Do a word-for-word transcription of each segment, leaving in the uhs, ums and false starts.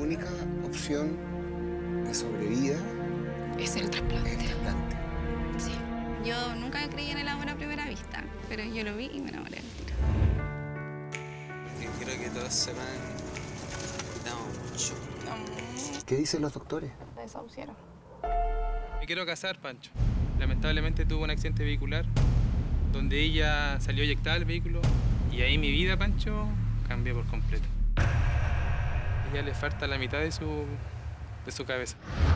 única opción de sobrevida es el trasplante. Es el trasplante. Sí. Yo nunca creí en el amor a primera vista, pero yo lo vi y me enamoré del tiro. Yo quiero que todos sepan que te amo mucho. ¿Qué dicen los doctores? La desahuciaron. Me quiero casar, Pancho. Lamentablemente tuvo un accidente vehicular donde ella salió eyectada del vehículo y ahí mi vida, Pancho, cambió por completo. A ella le falta la mitad de su, de su cabeza.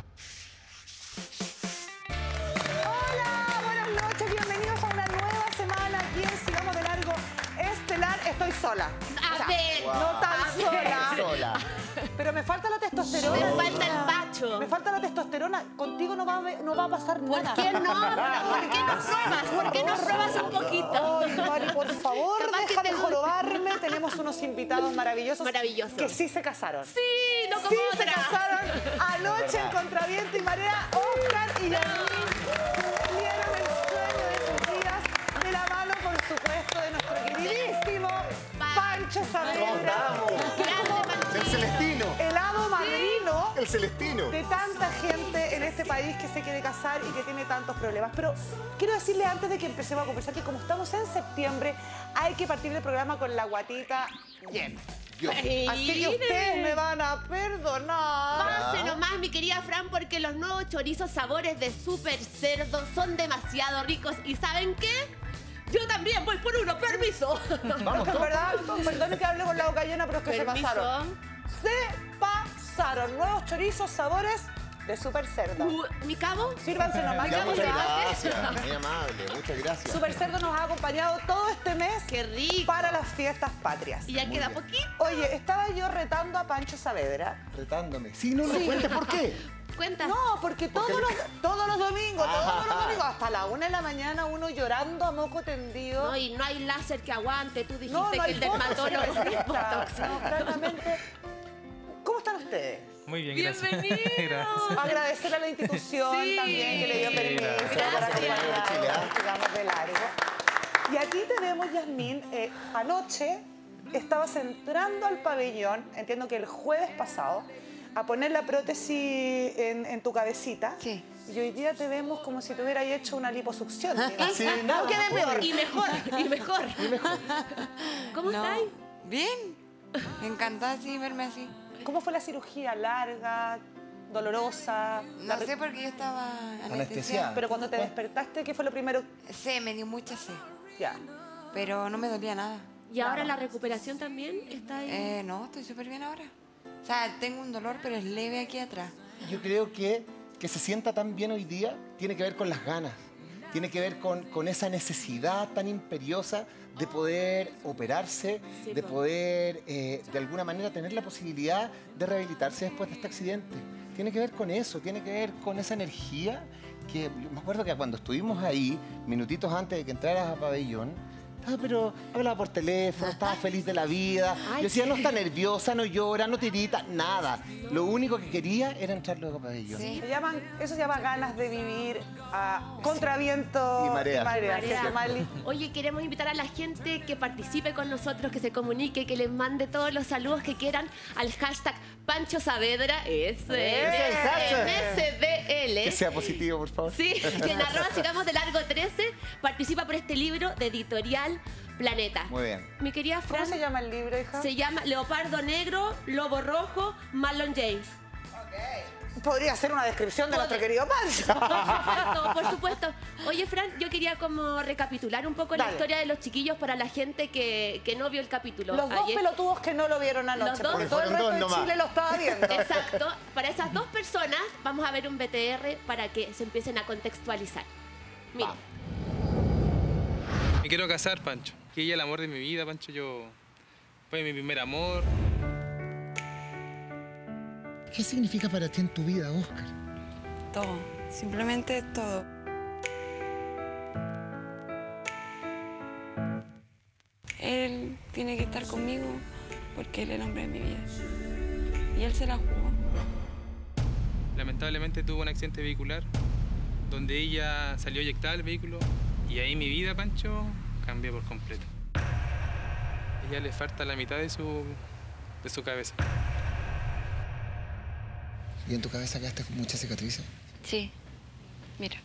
Hola, buenas noches, bienvenidos a una nueva semana aquí en Sigamos de Largo Estelar. Estoy sola. A O sea, ver, no tan a sola. Sola. Pero me falta la testosterona. Me falta el bacho. Me falta la testosterona. Contigo no va, a- no va a pasar nada. ¿Por qué no? ¿Por qué no pruebas? ¿Por qué no pruebas un poquito? Ay, Mari, por favor, Capaz que deja de te- jorobarme. Tenemos unos invitados maravillosos. Maravillosos. Que sí se casaron. Sí, no como Sí se otra. casaron anoche en Contraviento y Marea. Oscar y Yasmín cumplieron el sueño de sus vidas de la mano, por supuesto, de nuestro queridísimo Pancho Saavedra. Grande, Panchito. El Celestino. El hado madrino El Celestino. de tanta gente en este país que se quiere casar y que tiene tantos problemas. Pero quiero decirle antes de que empecemos a conversar que como estamos en septiembre, hay que partir del programa con la guatita llena. Ay, Así que ustedes me van a perdonar. Pase nomás, mi querida Fran, porque los nuevos chorizos sabores de Super Cerdo son demasiado ricos. ¿Y saben qué? Yo también voy por uno, permiso. Vamos, en verdad, perdón que hable con la boca llena, pero es que se Permiso. pasaron. Se pasaron. Nuevos chorizos, sabores de Super Cerdo. Uh, ¿Mi cabo? Sírvanse nomás. Ya, que muchas gracias. gracias. Muy amable, muchas gracias. Super Cerdo nos ha acompañado todo este mes Qué rico. para las fiestas patrias. Y ya Muy queda bien. poquito. Oye, estaba yo retando a Pancho Saavedra. Retándome. Sí, no, no Sí. cuente por qué. Cuenta. No, porque todos los, todos los domingos, todos los Ah. domingos, hasta la una de la mañana, uno llorando a moco tendido. No, y no hay láser que aguante. Tú dijiste No, no que hay el botox, dermatólogo señora. es botox. No, francamente. ¿Cómo están ustedes? Muy bien, gracias. Bienvenido. Gracias. Agradecer a la institución Sí. también que le dio Sí, permiso gracias. para acompañarnos, Chile, ¿ah? Sigamos de Largo. Y aquí tenemos, Yasmín, eh, anoche estabas entrando al pabellón, entiendo que el jueves pasado, a poner la prótesis en, en tu cabecita. Sí. Y hoy día te vemos como si te hubieras hecho una liposucción. digamos. Sí, no, no, quede peor. Y mejor, y mejor. ¿Cómo No. estáis? Bien. Encantada sí verme así. ¿Cómo fue la cirugía? ¿Larga? ¿Dolorosa? No La- sé por qué yo estaba Anestesiada. anestesiada. Pero cuando te despertaste, ¿qué fue lo primero? Sí, me dio mucha sed, Ya. pero no me dolía nada. ¿Y ahora la recuperación también está ahí? Eh, no, estoy súper bien ahora. O sea, tengo un dolor, pero es leve aquí atrás. Yo creo que que se sienta tan bien hoy día tiene que ver con las ganas, tiene que ver con, con esa necesidad tan imperiosa de poder operarse, Sí, de po. poder eh, de alguna manera tener la posibilidad de rehabilitarse después de este accidente. Tiene que ver con eso, tiene que ver con esa energía que yo me acuerdo que cuando estuvimos ahí, minutitos antes de que entraras a pabellón, estaba, pero hablaba por teléfono, estaba feliz de la vida. Ay, Yo decía, qué- no está nerviosa, no llora, no tirita, nada. Lo único que quería era entrar luego a pabellón. Sí. Se llaman, eso se llama ganas de vivir a contraviento Y marea. marea, Marea. ¿cierto, Mali? Oye, queremos invitar a la gente que participe con nosotros, que se comunique, que les mande todos los saludos que quieran al hashtag Pancho Saavedra, S Ese es el hashtag. S D L. Que sea positivo, por favor. Sí, y en arroba sigamos de largo trece participa por este libro de Editorial Planeta. Muy bien. Mi querida ¿Cómo Fran, se llama el libro, hija? se llama Leopardo Negro, Lobo Rojo, Marlon James. Podría ser una descripción de nuestro querido Pancho. Por supuesto, por supuesto. Oye, Fran, yo quería como recapitular un poco la Dale. historia de los chiquillos para la gente que, que no vio el capítulo Los dos ayer. pelotudos que no lo vieron anoche, Los dos. porque todo el Fueron resto dos de nomás. Chile lo estaba viendo. Exacto. Para esas dos personas vamos a ver un B T R para que se empiecen a contextualizar. Mira, Me quiero casar, Pancho. Que ella es el amor de mi vida, Pancho. Yo fue mi primer amor. ¿Qué significa para ti en tu vida, Oscar? Todo. Simplemente todo. Él tiene que estar conmigo porque él es el hombre de mi vida. Y él se la jugó. Lamentablemente tuvo un accidente vehicular donde ella salió eyectada del vehículo y ahí mi vida, Pancho, cambió por completo. A ella le falta la mitad de su, de su cabeza. ¿Y en tu cabeza quedaste con muchas cicatrices? Sí. Mira.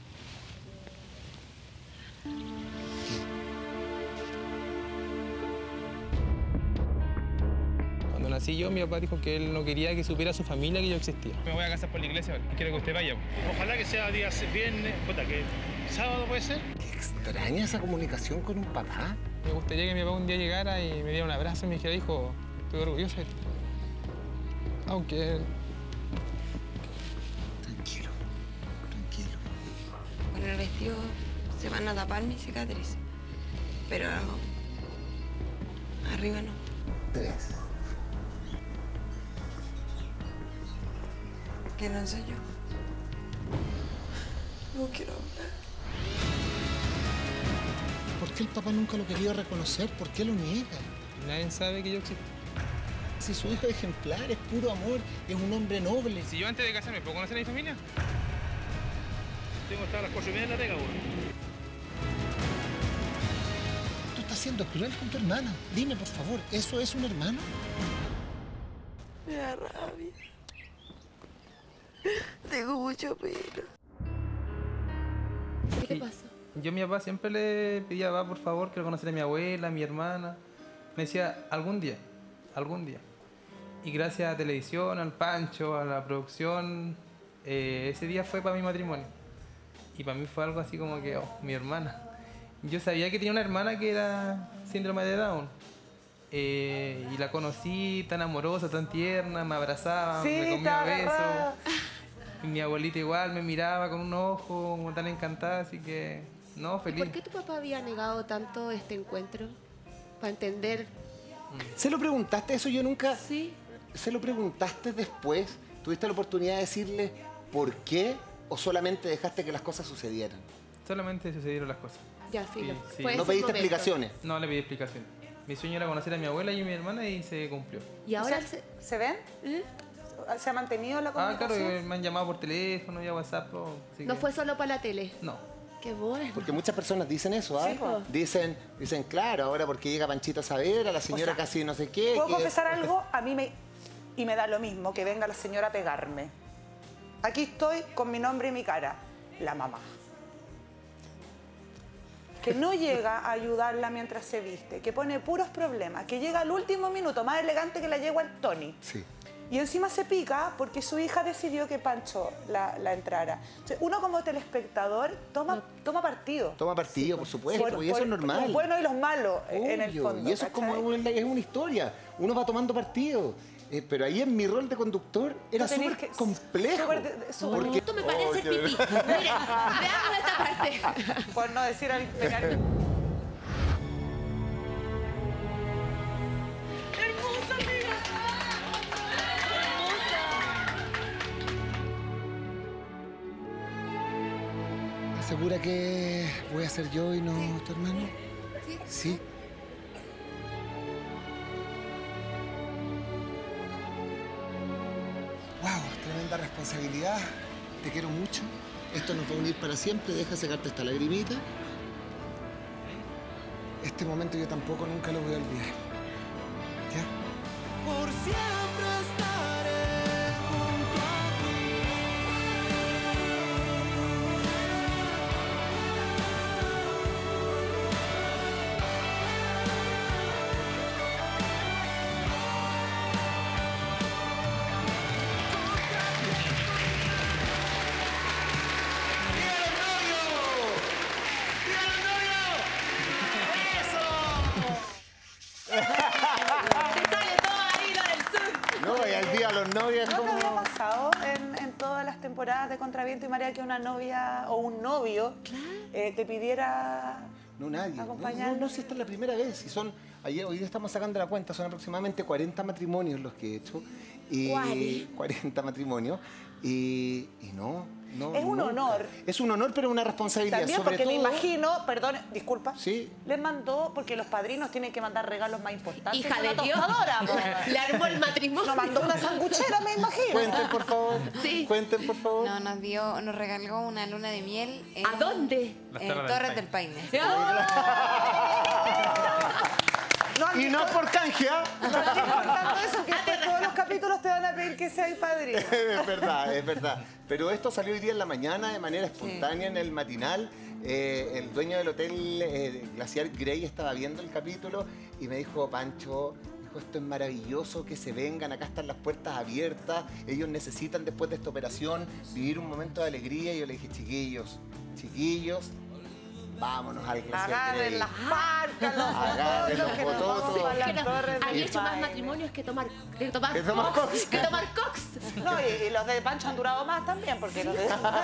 Cuando nací yo, mi papá dijo que él no quería que supiera su familia que yo existía. Me voy a casar por la iglesia ahora. Quiero que usted vaya. Ojalá que sea día viernes, puta, que sábado puede ser. Qué extraña esa comunicación con un papá. Me gustaría que mi papá un día llegara y me diera un abrazo y me dijera, hijo, estoy orgulloso de ti. Aunque... Tranquilo, tranquilo. Con el vestido se van a tapar mis cicatrices. Pero arriba no. Tres. Que no soy yo. No quiero hablar. ¿Por qué el papá nunca lo quería reconocer? ¿Por qué lo niega? Nadie sabe que yo existo. Si su hijo es ejemplar, es puro amor, es un hombre noble. Si yo antes de casarme puedo conocer a mi familia. Tengo que estar a las cuatro y media en la pega, güey. Tú estás siendo cruel con tu hermana. Dime, por favor, ¿eso es un hermano? Me da rabia. Tengo mucho pena. ¿Qué te pasó? Yo a mi papá siempre le pedía, va, por favor, quiero conocer a mi abuela, a mi hermana. Me decía, algún día, algún día. Y gracias a televisión, al Pancho, a la producción, eh, ese día fue para mi matrimonio. Y para mí fue algo así como que, oh, mi hermana. Yo sabía que tenía una hermana que era síndrome de Down. Eh, y la conocí tan amorosa, tan tierna, me abrazaba, Sí, me comía está besos. agarrada. Y mi abuelita igual me miraba con un ojo, como tan encantada, así que, no, feliz. ¿Por qué tu papá había negado tanto este encuentro? Para entender. ¿Se lo preguntaste eso? Yo nunca... Sí. ¿Se lo preguntaste después? ¿Tuviste la oportunidad de decirle por qué o solamente dejaste que las cosas sucedieran? Solamente sucedieron las cosas. Ya, filo. Sí, sí. Fue ¿No ese pediste momento. explicaciones? No le pedí explicaciones. Mi sueño era conocer a mi abuela y a mi hermana y se cumplió. Y ahora O sea, se- ¿se ven? ¿eh? ¿Se ha mantenido la Ah, claro, comunicación? que me han llamado por teléfono y a WhatsApp. pero- así no que- fue solo para la tele. No. Qué bueno. Porque muchas personas dicen eso, ¿ah? Sí, po. Dicen, dicen, claro, ahora porque llega Panchito Saavedra, la señora O sea, casi no sé qué. ¿Puedo que- confesar algo? A mí me... Y me da lo mismo que venga la señora a pegarme. Aquí estoy con mi nombre y mi cara. La mamá. Que no llega a ayudarla mientras se viste, que pone puros problemas, que llega al último minuto, más elegante que la yegua el Tony. Sí. Y encima se pica porque su hija decidió que Pancho la, la entrara. Entonces, uno como telespectador toma, toma partido. Toma partido, por supuesto, Por- y eso por es normal. Los buenos y los malos en el Obvio, fondo. y eso es como ¿cachai? una, es una historia. Uno va tomando partido. Eh, pero ahí en mi rol de conductor era Tú tenés súper que- complejo. súper de- súper- porque- Esto me parece Oh, el qué- pipí. Miren, veamos esta parte. Por no decir al pegar. ¿Segura que voy a ser yo y no tu hermano? Sí. Sí. Wow, tremenda responsabilidad. Te quiero mucho. Esto nos va a unir para siempre. Deja secarte esta lagrimita. Este momento yo tampoco nunca lo voy a olvidar. ¿Ya? Por siempre estaré junto a Te sale todo ahí lo del sur. No, y al día los novios es ¿No te había como... pasado en, en todas las temporadas de Contraviento y Marea que una novia o un novio eh, te pidiera... No, nadie. No, Acompañarnos. no, no, si esta es la primera vez. Y son, ayer, hoy día estamos sacando la cuenta, son aproximadamente cuarenta matrimonios los que he hecho. Y ¿Cuál? cuarenta matrimonios. Y, y no, no. Es un nunca. honor. Es un honor, pero una responsabilidad. También sobre porque me todo- imagino, perdón, disculpa, Sí. les mandó, porque los padrinos tienen que mandar regalos más importantes. Hija que de una Dios. tostadora, po. Le armó el matrimonio. Nos mandó una sanguchera, me imagino. Cuenten, por favor. Sí. Cuenten, por favor. No, nos dio, nos regaló una luna de miel en, ¿A dónde? Las en Torres del Torres del Paine. No, Y no por canje, ¿ah? no es importante eso, que después todos los capítulos te van a pedir que que sea padrino. Es verdad, es verdad. Pero esto salió hoy día en la mañana de manera espontánea en el matinal. Eh, el dueño del hotel eh, Glaciar Grey estaba viendo el capítulo y me dijo, Pancho, dijo, esto es maravilloso, que se vengan, acá están las puertas abiertas, ellos necesitan después de esta operación vivir un momento de alegría. Y yo le dije, chiquillos, chiquillos, vámonos al Glaciar Agarren Grey. las parcas, los Agarren los bototos, que nos vamos bototos. a las Que no- torres han del hecho más Paine. matrimonios que tomar, que tomar, Que tomar cox, cox. que tomar cox. No, y, y los de Pancho han durado más también, porque los de...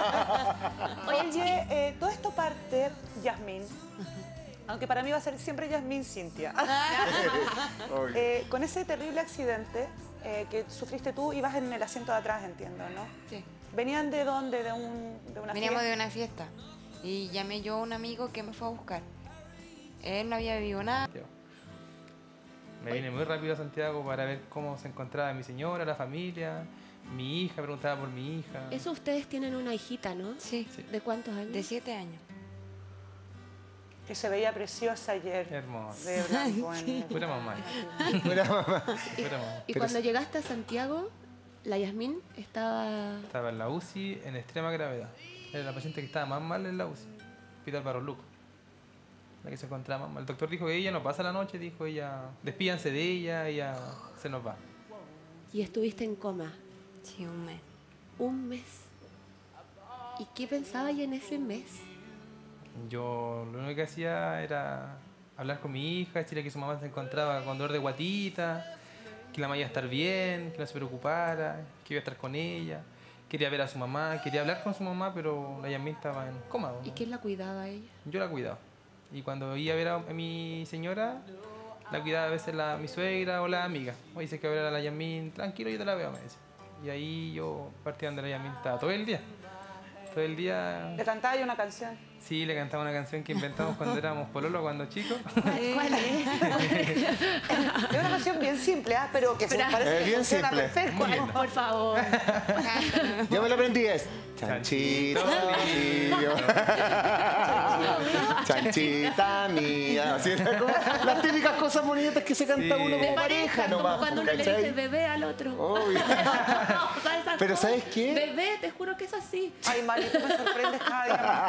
Oye, eh, todo esto parte, Yasmín, aunque para mí va a ser siempre Yasmín Cintia. Obvio. Eh, con ese terrible accidente eh, que sufriste tú, ibas en el asiento de atrás, entiendo, ¿no? Sí. ¿Venían de dónde? ¿De, un, de una Veníamos fiesta? de una fiesta y llamé yo a un amigo que me fue a buscar. Él no había vivido nada. Me vine muy rápido a Santiago para ver cómo se encontraba mi señora, la familia, mi hija, preguntaba por mi hija. Eso ustedes tienen una hijita, ¿no? Sí, ¿De cuántos años? de siete años. Que se veía preciosa ayer. Hermosa. De blanco. en- Pura mamá. Pura mamá. Pura mamá. Y Pero cuando es- llegaste a Santiago, la Yasmín estaba... Estaba en la U C I en extrema gravedad. Era la paciente que estaba más mal en la U C I. Hospital Barros Luco. La que se encontraba más mal. El doctor dijo que ella no pasa la noche, dijo ella, despídanse de ella, ella se nos va. Y estuviste en coma Sí, un mes. un mes. ¿Y qué pensaba ella en ese mes? Yo lo único que hacía era hablar con mi hija, decirle que su mamá se encontraba con dolor de guatita, que la mamá iba a estar bien, que no se preocupara, que iba a estar con ella. Quería ver a su mamá, quería hablar con su mamá, pero la Yasmín estaba en coma. ¿no? ¿Y quién la cuidaba a ella? Yo la cuidaba. Y cuando iba a ver a, a mi señora, la cuidaba a veces la, mi suegra o la amiga. O dice que a ver a la Yasmín, tranquilo, yo te la veo, me dice. Y ahí yo partía donde la Yasmín estaba todo el día. Todo el día. Le cantaba yo una canción. Sí, le cantaba una canción que inventamos cuando éramos pololo, cuando chicos. ¿Cuál es? Es una canción bien simple, ¿ah? Pero que se Pero- parece Es que bien funciona simple. perfecto. Muy linda. Por favor. Yo me lo aprendí, es chanchito mío, chanchita mía. Así era como las típicas cosas bonitas que se canta Sí. uno De como pareja, pareja como nomás. cuando uno le ¿cachai? dice bebé al otro. Obvio. Esas Pero cosas. ¿sabes qué? Bebé, te juro que es así. Ay, Mari, tú me sorprendes cada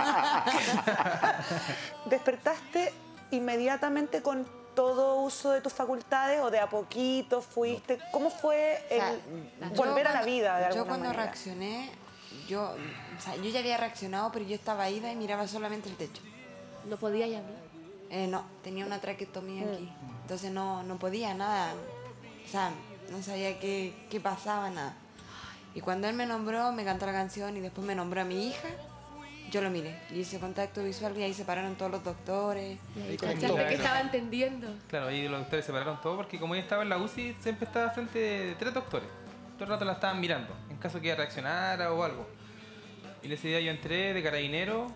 día más. ¿Despertaste inmediatamente con todo uso de tus facultades o de a poquito fuiste? ¿Cómo fue el O sea, volver yo a la cuando- vida de alguna Yo cuando manera? reaccioné, yo, o sea, yo ya había reaccionado, pero yo estaba ida y miraba solamente el techo. No podía ya hablar. Eh, no, tenía una traquetomía aquí. Entonces no, no podía nada. O sea, no sabía qué, qué pasaba, nada. Y cuando él me nombró, me cantó la canción y después me nombró a mi hija, yo lo miré. Le hice contacto visual y ahí se pararon todos los doctores. Y ahí Ahí cachaste conectó. que estaba entendiendo. Claro, ahí los doctores separaron todo porque como ella estaba en la U C I, siempre estaba frente de tres doctores. Todo el rato la estaban mirando, en caso que ella reaccionara o algo. Y ese día yo entré de carabinero,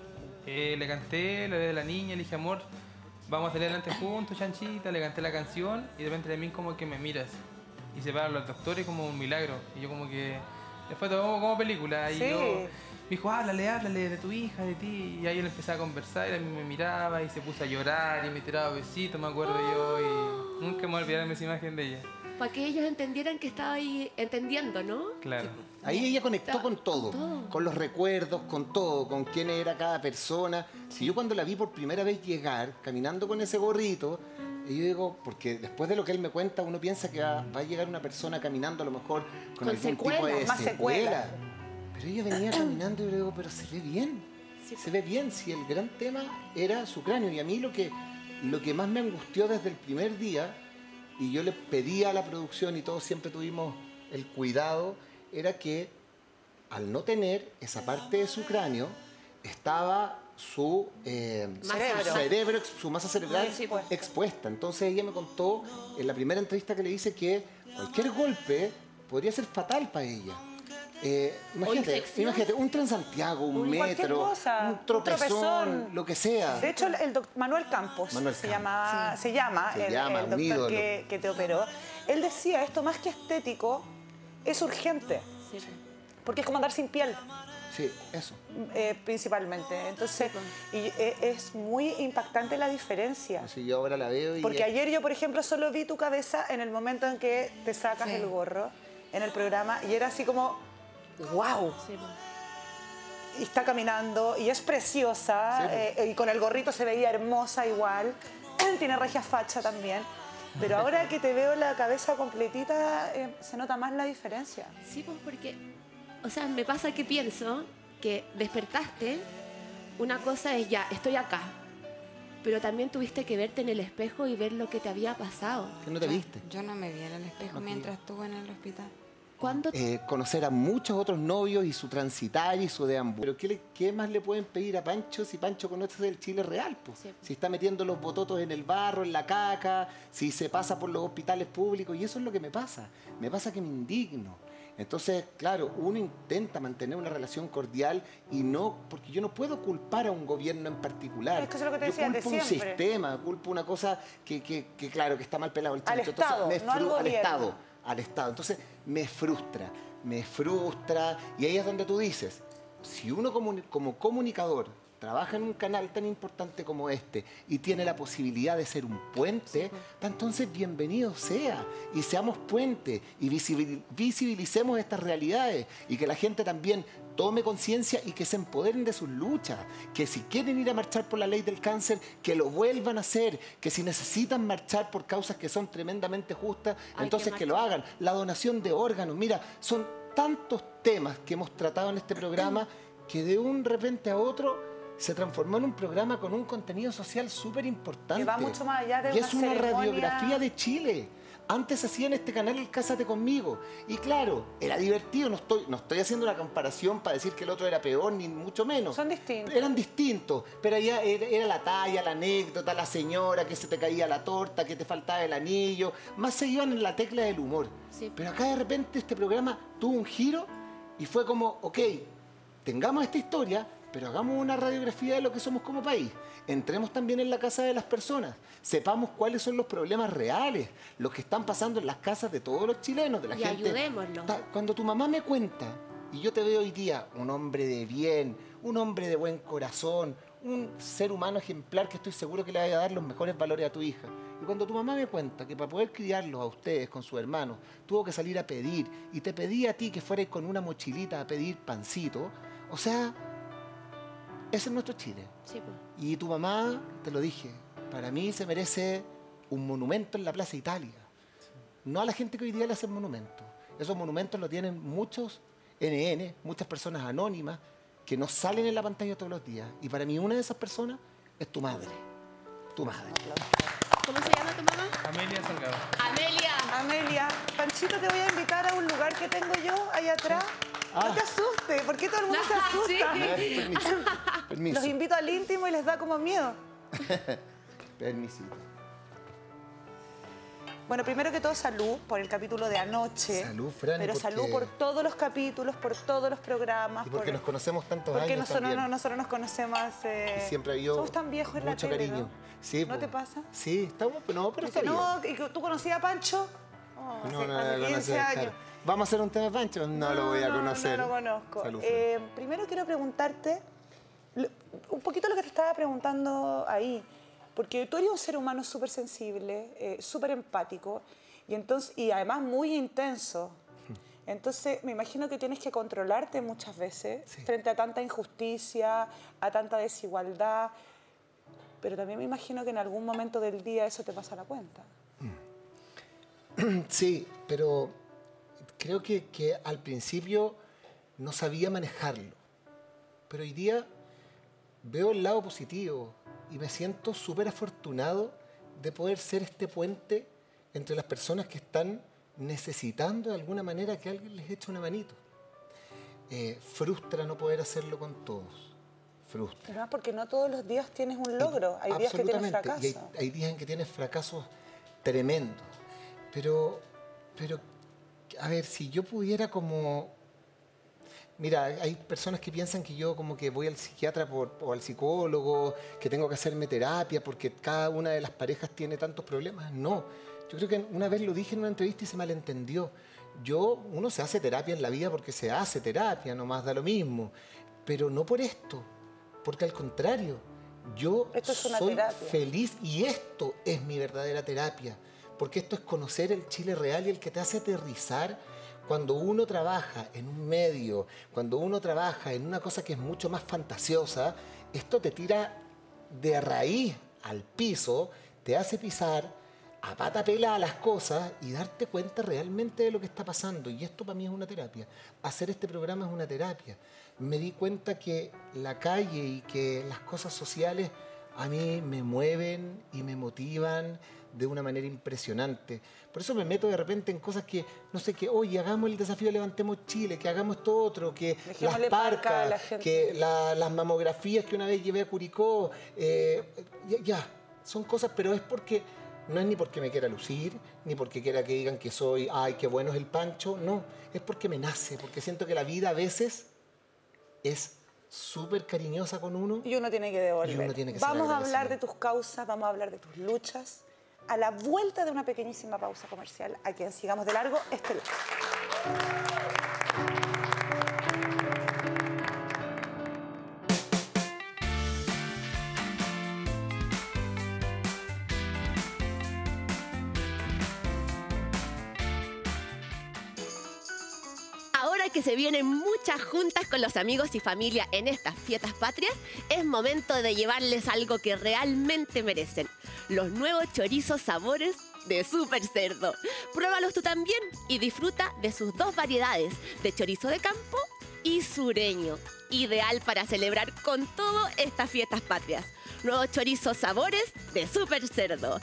eh, le canté, le hablé de la niña, le dije, amor, vamos a salir adelante juntos, chanchita, le canté la canción y de repente de mí como que me miras. Y se paran los doctores como un milagro. Y yo como que... Después todo como, como película. Y Sí. yo... Me dijo, háblale, háblale de tu hija, de ti. Y ahí él empezaba a conversar y a mí me miraba y se puso a llorar y me tiraba besitos, me acuerdo yo. Y nunca me voy a olvidar esa imagen de ella. Para que ellos entendieran que estaba ahí entendiendo, ¿no? Claro. Ahí ella conectó con todo, todo. con los recuerdos, con todo, con quién era cada persona. Si yo cuando la vi por primera vez llegar, caminando con ese gorrito, y yo digo, porque después de lo que él me cuenta, uno piensa que va, va a llegar una persona caminando a lo mejor con, Con algún tipo secuelas, de más secuelas. Pero ella venía caminando y yo le digo, pero se ve bien, se ve bien, si el gran tema era su cráneo. Y a mí lo que, lo que más me angustió desde el primer día, y yo le pedí a la producción y todos siempre tuvimos el cuidado, era que al no tener esa parte de su cráneo, estaba su, eh, Cerebro. su cerebro, ex- su masa cerebral Sí, pues. expuesta. Entonces ella me contó en la primera entrevista que le hice que cualquier golpe podría ser fatal para ella. Eh, imagínate, infección. imagínate, un Transantiago, un Un cualquier metro, cosa, un un tropezón, tropezón. lo que sea. De hecho, el, el doc- Manuel Campos, Manuel se, Campos. llamaba- se llama, Se el, llama, el un doctor ídolo. que, que te operó. Él decía, esto más que estético, es urgente, Sí. porque es como andar sin piel. Sí, eso. eh, principalmente. Entonces, y, eh, es muy impactante la diferencia. Así yo ahora la veo y... Porque ayer yo, por ejemplo, solo vi tu cabeza en el momento en que te sacas Sí. el gorro en el programa y era así como, wow. Sí, pues. Y está caminando y es preciosa, Sí, pues. eh, y con el gorrito se veía hermosa igual. Tiene regia facha también. Pero ahora que te veo la cabeza completita, eh, se nota más la diferencia. Sí, pues porque, o sea, me pasa que pienso que despertaste, una cosa es ya, estoy acá, pero también tuviste que verte en el espejo y ver lo que te había pasado. Que no te viste. Yo no me vi en el espejo mientras estuve en el hospital. ¿Cuándo? Eh, conocer a muchos otros novios y su transitar y su deambulio. Pero ¿qué, le- qué más le pueden pedir a Pancho si Pancho conoce el Chile real? Po? Sí. Si está metiendo los bototos en el barro, en la caca, si se pasa por los hospitales públicos. Y eso es lo que me pasa. Me pasa que me indigno. Entonces, claro, uno intenta mantener una relación cordial y no, porque yo no puedo culpar a un gobierno en particular. Es que eso es lo que te yo decía de culpo un siempre. sistema, culpo una cosa que, que, que, claro, que está mal pelado el Al chancho. Estado, Entonces, me no al fru- al gobierno. Estado. Al Estado. Entonces me frustra, me frustra. Y ahí es donde tú dices, si uno comuni- como comunicador trabaja en un canal tan importante como este y tiene la posibilidad de ser un puente, entonces bienvenido sea. Y seamos puente y visibil- visibilicemos estas realidades y que la gente también tome conciencia y que se empoderen de sus luchas, que si quieren ir a marchar por la ley del cáncer, que lo vuelvan a hacer, que si necesitan marchar por causas que son tremendamente justas, Hay entonces que que lo hagan. La donación de órganos, mira, son tantos temas que hemos tratado en este programa que de un repente a otro se transformó en un programa con un contenido social súper importante. Que va mucho más allá de Y una es una ceremonia. radiografía de Chile. Antes hacía en este canal el Cásate Conmigo. Y claro, era divertido. No estoy, no estoy haciendo una comparación para decir que el otro era peor, ni mucho menos. Son distintos. Eran distintos. Pero allá era, era la talla, la anécdota, la señora, que se te caía la torta, que te faltaba el anillo. Más se iban en la tecla del humor. Sí. Pero acá de repente este programa tuvo un giro y fue como, ok, tengamos esta historia, pero hagamos una radiografía de lo que somos como país. Entremos también en la casa de las personas. Sepamos cuáles son los problemas reales, los que están pasando en las casas de todos los chilenos, de la Y gente. ayudémoslos. Ta- Cuando tu mamá me cuenta, y yo te veo hoy día un hombre de bien, un hombre de buen corazón, un ser humano ejemplar que estoy seguro que le vaya a dar los mejores valores a tu hija. Y cuando tu mamá me cuenta que para poder criarlos a ustedes con sus hermanos, tuvo que salir a pedir, y te pedí a ti que fueras con una mochilita a pedir pancito, o sea, ese es nuestro Chile. Sí, pues. Y tu mamá, te lo dije, para mí se merece un monumento en la Plaza Italia. No a la gente que hoy día le hacen monumentos. Esos monumentos lo tienen muchos N N, muchas personas anónimas que no salen en la pantalla todos los días. Y para mí una de esas personas es tu madre. Tu madre. ¿Cómo se llama tu mamá? Amelia Salgado. Amelia. Amelia, Panchito, te voy a invitar a un lugar que tengo yo ahí atrás. Ah. No te asustes, ¿por qué todo el mundo se asusta? A ver, permiso. Permiso. Los invito al íntimo y les da como miedo. Permisito. Bueno, primero que todo, salud por el capítulo de anoche. Salud, Fran, y Pero porque- salud por todos los capítulos, por todos los programas. Y porque por- nos conocemos tantos Porque años nosotros, también. no- nosotros nos conocemos hace... Y siempre ha habido Somos tan viejos en mucho la tele, cariño. ¿no? Sí, ¿No po. te pasa? Sí, estamos, no, pero está Dice, bien. no, ¿y que tú conocías a Pancho? Oh, hace No, no, hace no, quince conocer, años. claro. ¿Vamos a hacer un tema de Pancho? No, lo voy a conocer. No, lo conozco. Salud, Eh, primero quiero preguntarte lo- un poquito lo que te estaba preguntando ahí, porque tú eres un ser humano súper sensible, eh, súper empático y, entonces, y además muy intenso. Entonces me imagino que tienes que controlarte muchas veces Sí. frente a tanta injusticia, a tanta desigualdad, pero también me imagino que en algún momento del día eso te pasa la cuenta. Sí, pero creo que, que al principio no sabía manejarlo. Pero hoy día veo el lado positivo y me siento súper afortunado de poder ser este puente entre las personas que están necesitando de alguna manera que alguien les eche una manito. Eh, frustra no poder hacerlo con todos. Frustra. Pero además porque no todos los días tienes un logro, hay días que tienes fracaso. Y hay, hay días en que tienes fracasos tremendos. Pero, pero, a ver, si yo pudiera como... Mira, hay personas que piensan que yo como que voy al psiquiatra por, o al psicólogo, que tengo que hacerme terapia porque cada una de las parejas tiene tantos problemas. No, yo creo que una vez lo dije en una entrevista y se malentendió. Yo, uno se hace terapia en la vida porque se hace terapia, nomás da lo mismo. Pero no por esto, porque al contrario, yo Esto es una soy terapia. feliz y esto es mi verdadera terapia. porque esto es conocer el Chile real y el que te hace aterrizar cuando uno trabaja en un medio, cuando uno trabaja en una cosa que es mucho más fantasiosa, esto te tira de raíz al piso, te hace pisar a pata pelada las cosas y darte cuenta realmente de lo que está pasando. Y esto para mí es una terapia. Hacer este programa es una terapia. Me di cuenta que la calle y que las cosas sociales a mí me mueven y me motivan de una manera impresionante. Por eso me meto de repente en cosas que, no sé, que oye, hagamos el desafío Levantemos Chile, que hagamos esto otro, que Dejémosle las parca a la parcas, gente. que la- las mamografías que una vez llevé a Curicó, eh, ya, ya, son cosas, pero es porque, no es ni porque me quiera lucir, ni porque quiera que digan que soy, ay, qué bueno es el Pancho, no, es porque me nace, porque siento que la vida a veces es súper cariñosa con uno. Y uno tiene que devolver. Y uno tiene que ser vamos a agradecido. hablar de tus causas, vamos a hablar de tus luchas. A la vuelta de una pequeñísima pausa comercial, a quien sigamos de largo, Estelar. Ahora que se vienen muchas juntas con los amigos y familia en estas fiestas patrias, es momento de llevarles algo que realmente merecen. Los nuevos chorizos sabores de Super Cerdo. Pruébalos tú también y disfruta de sus dos variedades, de chorizo de campo y sureño. Ideal para celebrar con todo estas fiestas patrias. Nuevos chorizos sabores de Super Cerdo.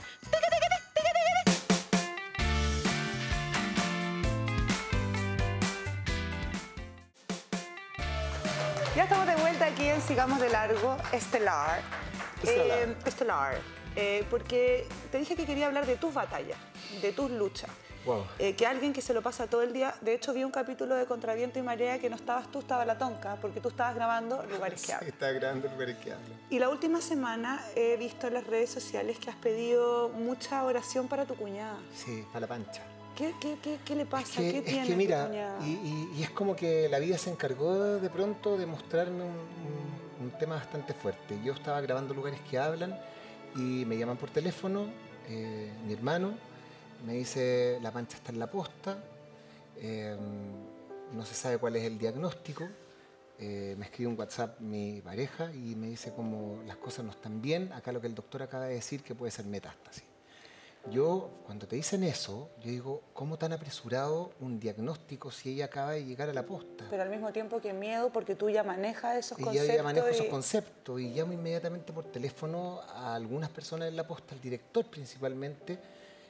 Ya estamos de vuelta aquí en Sigamos de Largo, Estelar. Estelar. Eh, Estelar. Eh, porque te dije que quería hablar de tus batallas, de tus luchas. Wow. Eh, que alguien que se lo pasa todo el día... De hecho, vi un capítulo de Contraviento y Marea que no estabas tú, estaba la Tonka, porque tú estabas grabando Lugares que Hablan. Está grande lugares que hablan. Y la última semana he visto en las redes sociales que has pedido mucha oración para tu cuñada. Sí, para la pancha. ¿Qué, qué, qué, qué le pasa? Es que, ¿Qué es tiene que tu mira, cuñada? y, y- y es como que la vida se encargó de pronto de mostrarme un, un- un tema bastante fuerte. Yo estaba grabando Lugares que Hablan y me llaman por teléfono, eh, mi hermano, me dice, la pancha está en la posta, eh, no se sabe cuál es el diagnóstico. Eh, me escribe un WhatsApp mi pareja y me dice como las cosas no están bien, acá lo que el doctor acaba de decir que puede ser metástasis. Yo, cuando te dicen eso, yo digo, ¿cómo tan apresurado un diagnóstico si ella acaba de llegar a la posta? Pero al mismo tiempo que miedo, porque tú ya manejas esos Y conceptos. yo ya manejo y- esos conceptos y llamo inmediatamente por teléfono a algunas personas en la posta, al director principalmente,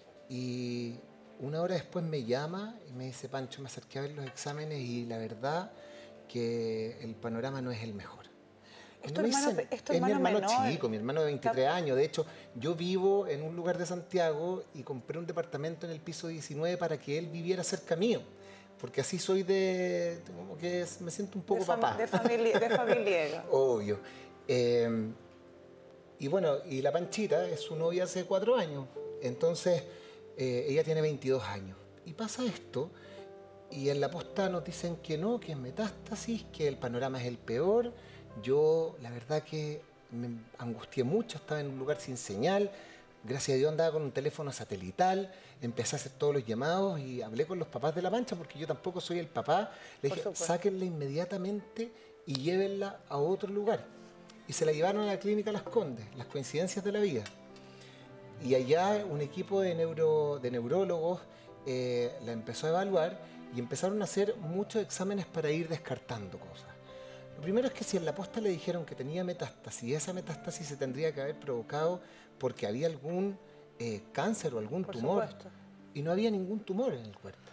y una hora después me llama y me dice, Pancho, me acerqué a ver los exámenes y la verdad que el panorama no es el mejor. Es Cuando tu me hermano dicen- pe- es tu es mi hermano hermano menor. chico, mi hermano de veintitrés años. De hecho, yo vivo en un lugar de Santiago y compré un departamento en el piso diecinueve para que él viviera cerca mío. Porque así soy de... como que es- me siento un poco de fam- papá. De, familia, de familiega. Obvio. Eh, y bueno, y la Panchita es su novia hace cuatro años. Entonces, eh, ella tiene veintidós años. Y pasa esto, y en la posta nos dicen que no, que es metástasis, que el panorama es el peor. Yo, la verdad que me angustié mucho, estaba en un lugar sin señal. Gracias a Dios andaba con un teléfono satelital, empecé a hacer todos los llamados y hablé con los papás de la Pancha porque yo tampoco soy el papá. Le Por dije, supuesto. sáquenla inmediatamente y llévenla a otro lugar. Y se la llevaron a la clínica Las Condes, las coincidencias de la vida. Y allá un equipo de, neuro, de neurólogos eh, la empezó a evaluar y empezaron a hacer muchos exámenes para ir descartando cosas. Lo primero es que si en la posta le dijeron que tenía metástasis, esa metástasis se tendría que haber provocado porque había algún eh, cáncer o algún Por tumor. supuesto. Y no había ningún tumor en el cuerpo.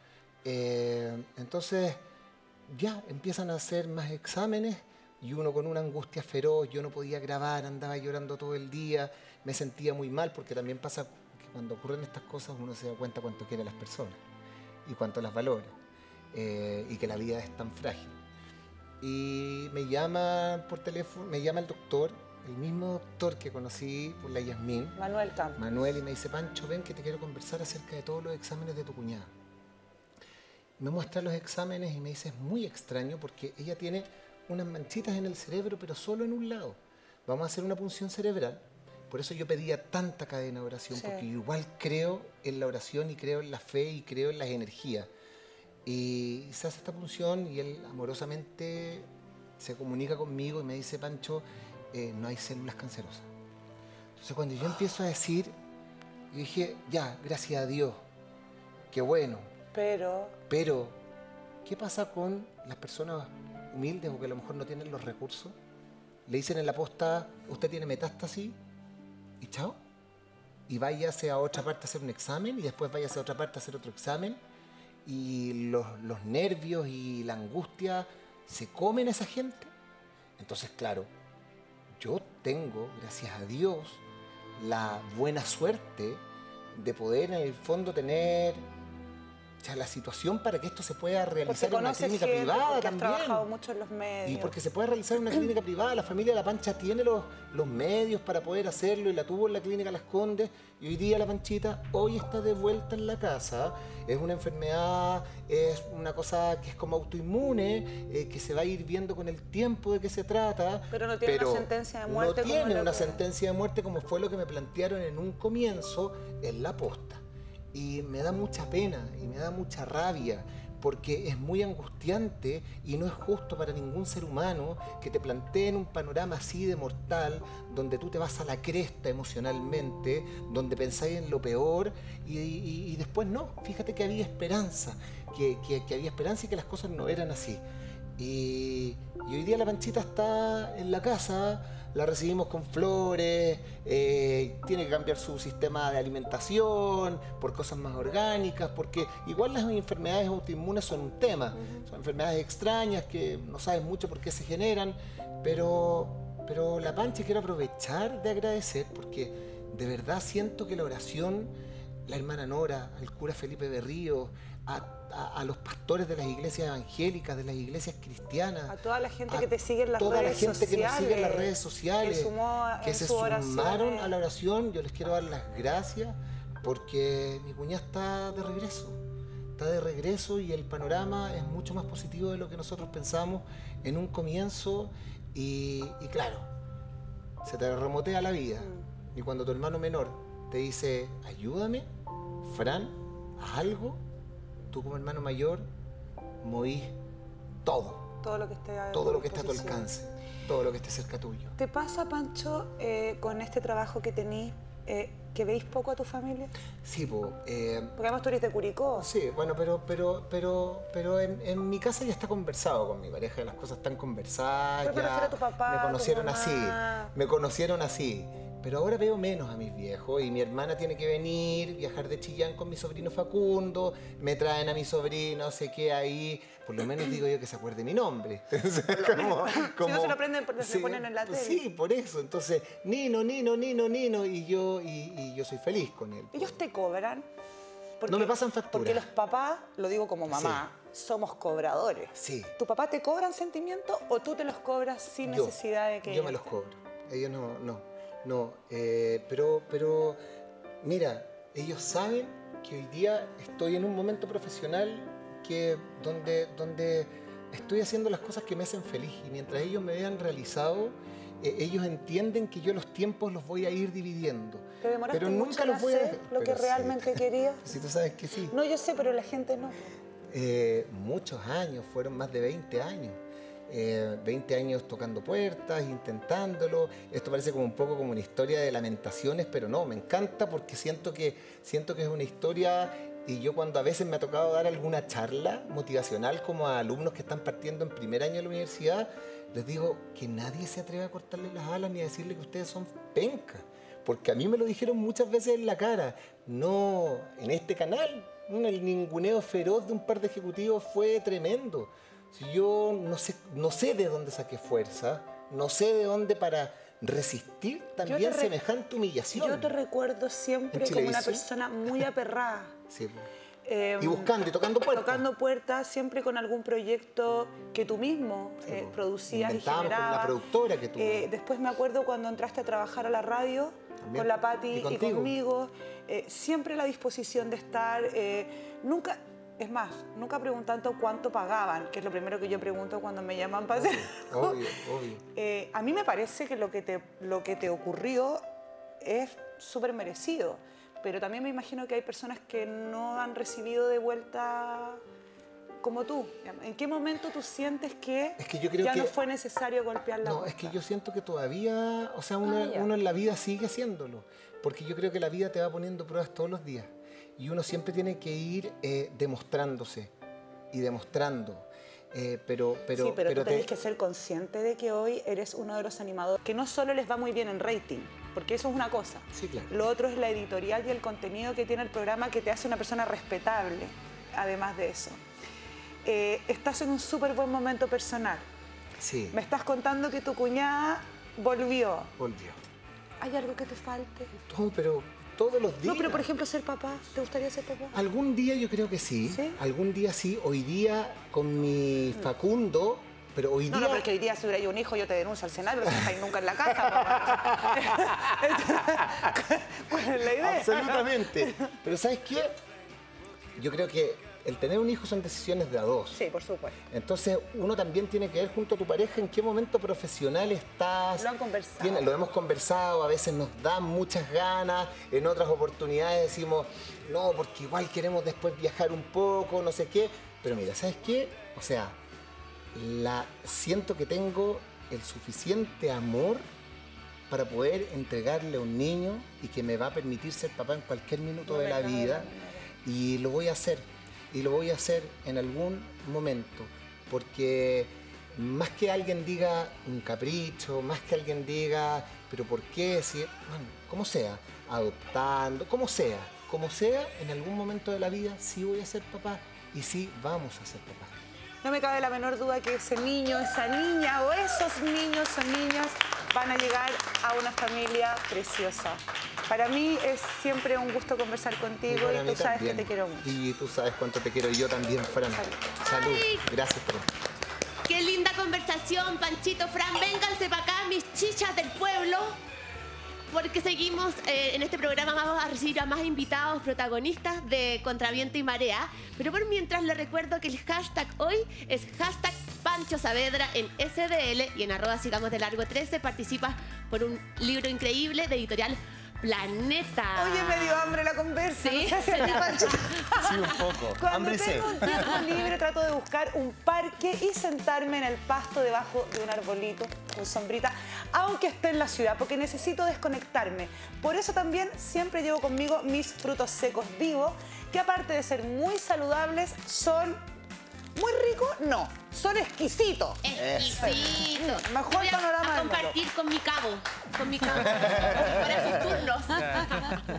Eh, entonces ya empiezan a hacer más exámenes y uno con una angustia feroz, yo no podía grabar, andaba llorando todo el día, me sentía muy mal porque también pasa que cuando ocurren estas cosas uno se da cuenta cuánto quiere a las personas y cuánto las valora eh, y que la vida es tan frágil. Y me llama por teléfono, me llama el doctor, el mismo doctor que conocí por la Yasmín, Manuel Campo. Manuel, y me dice, Pancho, ven que te quiero conversar acerca de todos los exámenes de tu cuñada. Me muestra los exámenes y me dice, es muy extraño porque ella tiene unas manchitas en el cerebro, pero solo en un lado. Vamos a hacer una punción cerebral Por eso yo pedía tanta cadena de oración, Sí. porque yo igual creo en la oración y creo en la fe y creo en las energías. Y se hace esta punción y él amorosamente se comunica conmigo y me dice, Pancho, eh, no hay células cancerosas. Entonces cuando yo empiezo a decir, yo dije, ya, gracias a Dios, qué bueno. Pero, Pero, ¿qué pasa con las personas humildes o que a lo mejor no tienen los recursos? Le dicen en la posta, usted tiene metástasis y chao. Y váyase a otra parte a hacer un examen y después váyase a otra parte a hacer otro examen. Y los, los nervios y la angustia se comen a esa gente. Entonces, claro, yo tengo, gracias a Dios, la buena suerte de poder en el fondo tener ya la situación para que esto se pueda porque realizar en una conoces clínica gente, privada porque has también. trabajado mucho en los medios. Y porque se puede realizar en una clínica privada, la familia de La Pancha tiene los, los medios para poder hacerlo y la tuvo en la clínica Las Condes y hoy día la Panchita hoy está de vuelta en la casa. Es una enfermedad, es una cosa que es como autoinmune, eh, que se va a ir viendo con el tiempo de qué se trata. Pero no tiene una sentencia de muerte No como tiene lo una que- sentencia de muerte como fue lo que me plantearon en un comienzo en la posta. Y me da mucha pena y me da mucha rabia porque es muy angustiante y no es justo para ningún ser humano que te planteen un panorama así de mortal, donde tú te vas a la cresta emocionalmente, donde pensáis en lo peor y, y- y después no. Fíjate que había esperanza, que, que- que había esperanza y que las cosas no eran así. Y, y hoy día la Panchita está en la casa, la recibimos con flores, eh, tiene que cambiar su sistema de alimentación por cosas más orgánicas, porque igual las enfermedades autoinmunes son un tema, son enfermedades extrañas que no sabes mucho por qué se generan, pero, pero la Pancha quiero aprovechar de agradecer porque de verdad siento que la oración, la hermana Nora, al cura Felipe Berrío, a, a- a los pastores de las iglesias evangélicas, de las iglesias cristianas, A toda la gente a que te sigue en las toda redes la gente que nos sigue en las sociales, redes sociales, que sumó a- que en se sus oraciones. sumaron a la oración, yo les quiero dar las gracias porque mi cuñada está de regreso, está de regreso y el panorama es mucho más positivo de lo que nosotros pensamos en un comienzo y, y claro, se te remotea la vida y cuando tu hermano menor te dice, ayúdame, Fran, a algo, tú como hermano mayor movís todo, todo lo que esté a todo tu lo que está a tu disposición. alcance, todo lo que esté cerca tuyo. ¿Te pasa, Pancho, eh, con este trabajo que tenís, eh, que veis poco a tu familia? Sí, po, eh, Porque además tú eres de Curicó. sí, bueno, pero, pero, pero, pero en, en mi casa ya está conversado con mi pareja, las cosas están conversadas, Pero me ya refiero a tu papá, me a tu conocieron mamá. así, me conocieron así. Pero ahora veo menos a mis viejos y mi hermana tiene que venir, viajar de Chillán con mi sobrino Facundo, me traen a mi sobrino, se queda ahí, por lo menos digo yo que se acuerde mi nombre. como, Si no se lo aprenden, se sí, ponen en la tele. Sí, por eso. Entonces, Nino, Nino, Nino, Nino, y yo, y, y yo soy feliz con él. ¿Ellos te cobran? No me pasan factura. Porque los papás, lo digo como mamá, somos cobradores. Sí. ¿Tu papá te cobran sentimientos o tú te los cobras sin Yo, necesidad de que Yo me los cobro. Ellos no, no, no. eh, pero, pero, mira, ellos saben que hoy día estoy en un momento profesional que, donde, donde estoy haciendo las cosas que me hacen feliz. Y mientras ellos me vean realizado, eh, ellos entienden que yo los tiempos los voy a ir dividiendo. ¿Te demoraste pero mucho nunca en los voy a hacer dejar. lo que Pero sí. realmente querías? Si tú sabes que sí. No, yo sé, pero la gente no. Eh, muchos años, fueron más de veinte años. Eh, veinte años tocando puertas, intentándolo. Esto parece como un poco como una historia de lamentaciones, pero no, me encanta porque siento que, siento que es una historia y yo cuando a veces me ha tocado dar alguna charla motivacional como a alumnos que están partiendo en primer año de la universidad, les digo que nadie se atreve a cortarle las alas ni a decirle que ustedes son pencas, porque a mí me lo dijeron muchas veces en la cara. No, en este canal, el ninguneo feroz de un par de ejecutivos fue tremendo. Si yo no sé, no sé de dónde saqué fuerza, no sé de dónde para resistir también Yo te re- semejante humillación. Yo te recuerdo siempre ¿En como una Chilevisión? persona muy aperrada. Sí, po. Eh, Y buscando y tocando puertas. Tocando puertas, siempre con algún proyecto que tú mismo eh, po. producías y Inventábamos con la generabas. productora que tú- Eh, después me acuerdo cuando entraste a trabajar a la radio También. con la Pati Y y, contigo. conmigo. eh, siempre la disposición de estar. eh, nunca, es más, nunca preguntan tanto cuánto pagaban, que es lo primero que yo pregunto cuando me llaman para hacer. Obvio, obvio. Eh, a mí me parece que lo que te, lo que te ocurrió es súper merecido. Pero también me imagino que hay personas que no han recibido de vuelta como tú. ¿En qué momento tú sientes que, es que yo creo ya que, no fue necesario golpear la No, puerta? es que yo siento que todavía, o sea, uno, Ah, uno en la vida sigue haciéndolo. Porque yo creo que la vida te va poniendo pruebas todos los días. Y uno siempre tiene que ir eh, demostrándose y demostrando. Eh, pero, pero, sí, pero, pero tú tenés que ser consciente de que hoy eres uno de los animadores que no solo les va muy bien en rating, porque eso es una cosa. Sí, claro. Lo otro es la editorial y el contenido que tiene el programa que te hace una persona respetable, además de eso. Eh, estás en un súper buen momento personal. Sí. Me estás contando que tu cuñada volvió. Volvió. ¿Hay algo que te falte? No, pero todos los días. No, pero por ejemplo, ser papá. ¿Te gustaría ser papá? Algún día yo creo que sí. ¿Sí? Algún día sí. Hoy día con mi Facundo, pero hoy No, día... no, pero es que hoy día si hubiera yo un hijo yo te denuncio al Senado, pero no estáis nunca en la casa. ¿Cuál es la idea? Absolutamente. Pero ¿sabes qué? Yo creo que el tener un hijo son decisiones de a dos. Sí, por supuesto. Entonces, uno también tiene que ver junto a tu pareja en qué momento profesional estás. Lo han conversado. Tiene, lo hemos conversado, a veces nos da muchas ganas, en otras oportunidades decimos, no, porque igual queremos después viajar un poco, no sé qué. Pero mira, ¿sabes qué? O sea, la, siento que tengo el suficiente amor para poder entregarle a un niño y que me va a permitir ser papá en cualquier minuto No de me la cabe vida. la menor. Y lo voy a hacer. Y lo voy a hacer en algún momento. Porque más que alguien diga un capricho, más que alguien diga, pero ¿por qué? Si, bueno, como sea, adoptando, como sea, como sea, en algún momento de la vida sí voy a ser papá y sí vamos a ser papá. No me cabe la menor duda que ese niño, esa niña o esos niños o niñas van a llegar a una familia preciosa. Para mí es siempre un gusto conversar contigo para y mí tú sabes también. que te quiero mucho. Y tú sabes cuánto te quiero yo también, Fran. Salud. Ay. Gracias, Fran. Qué linda conversación, Panchito, Fran. Vénganse para acá, mis chichas del pueblo. Porque seguimos eh, en este programa, vamos a recibir a más invitados protagonistas de Contraviento y Marea. Pero por mientras les recuerdo que el hashtag hoy es hashtag Pancho Saavedra en S D L y en arroba sigamos de largo trece participas por un libro increíble de editorial Planeta. Oye, me dio hambre la conversa. Sí, No sé si a ti, Pancho. Sí, un poco. Cuando Hambre y sed. tengo un tiempo libre trato de buscar un parque y sentarme en el pasto debajo de un arbolito con sombrita, aunque esté en la ciudad, porque necesito desconectarme. Por eso también siempre llevo conmigo mis frutos secos vivos, que aparte de ser muy saludables, son muy ricos, no, son exquisitos. Exquisito. Mejor Voy a, panorama a del compartir con mi cabo. Con mi cabo. Para sus turnos.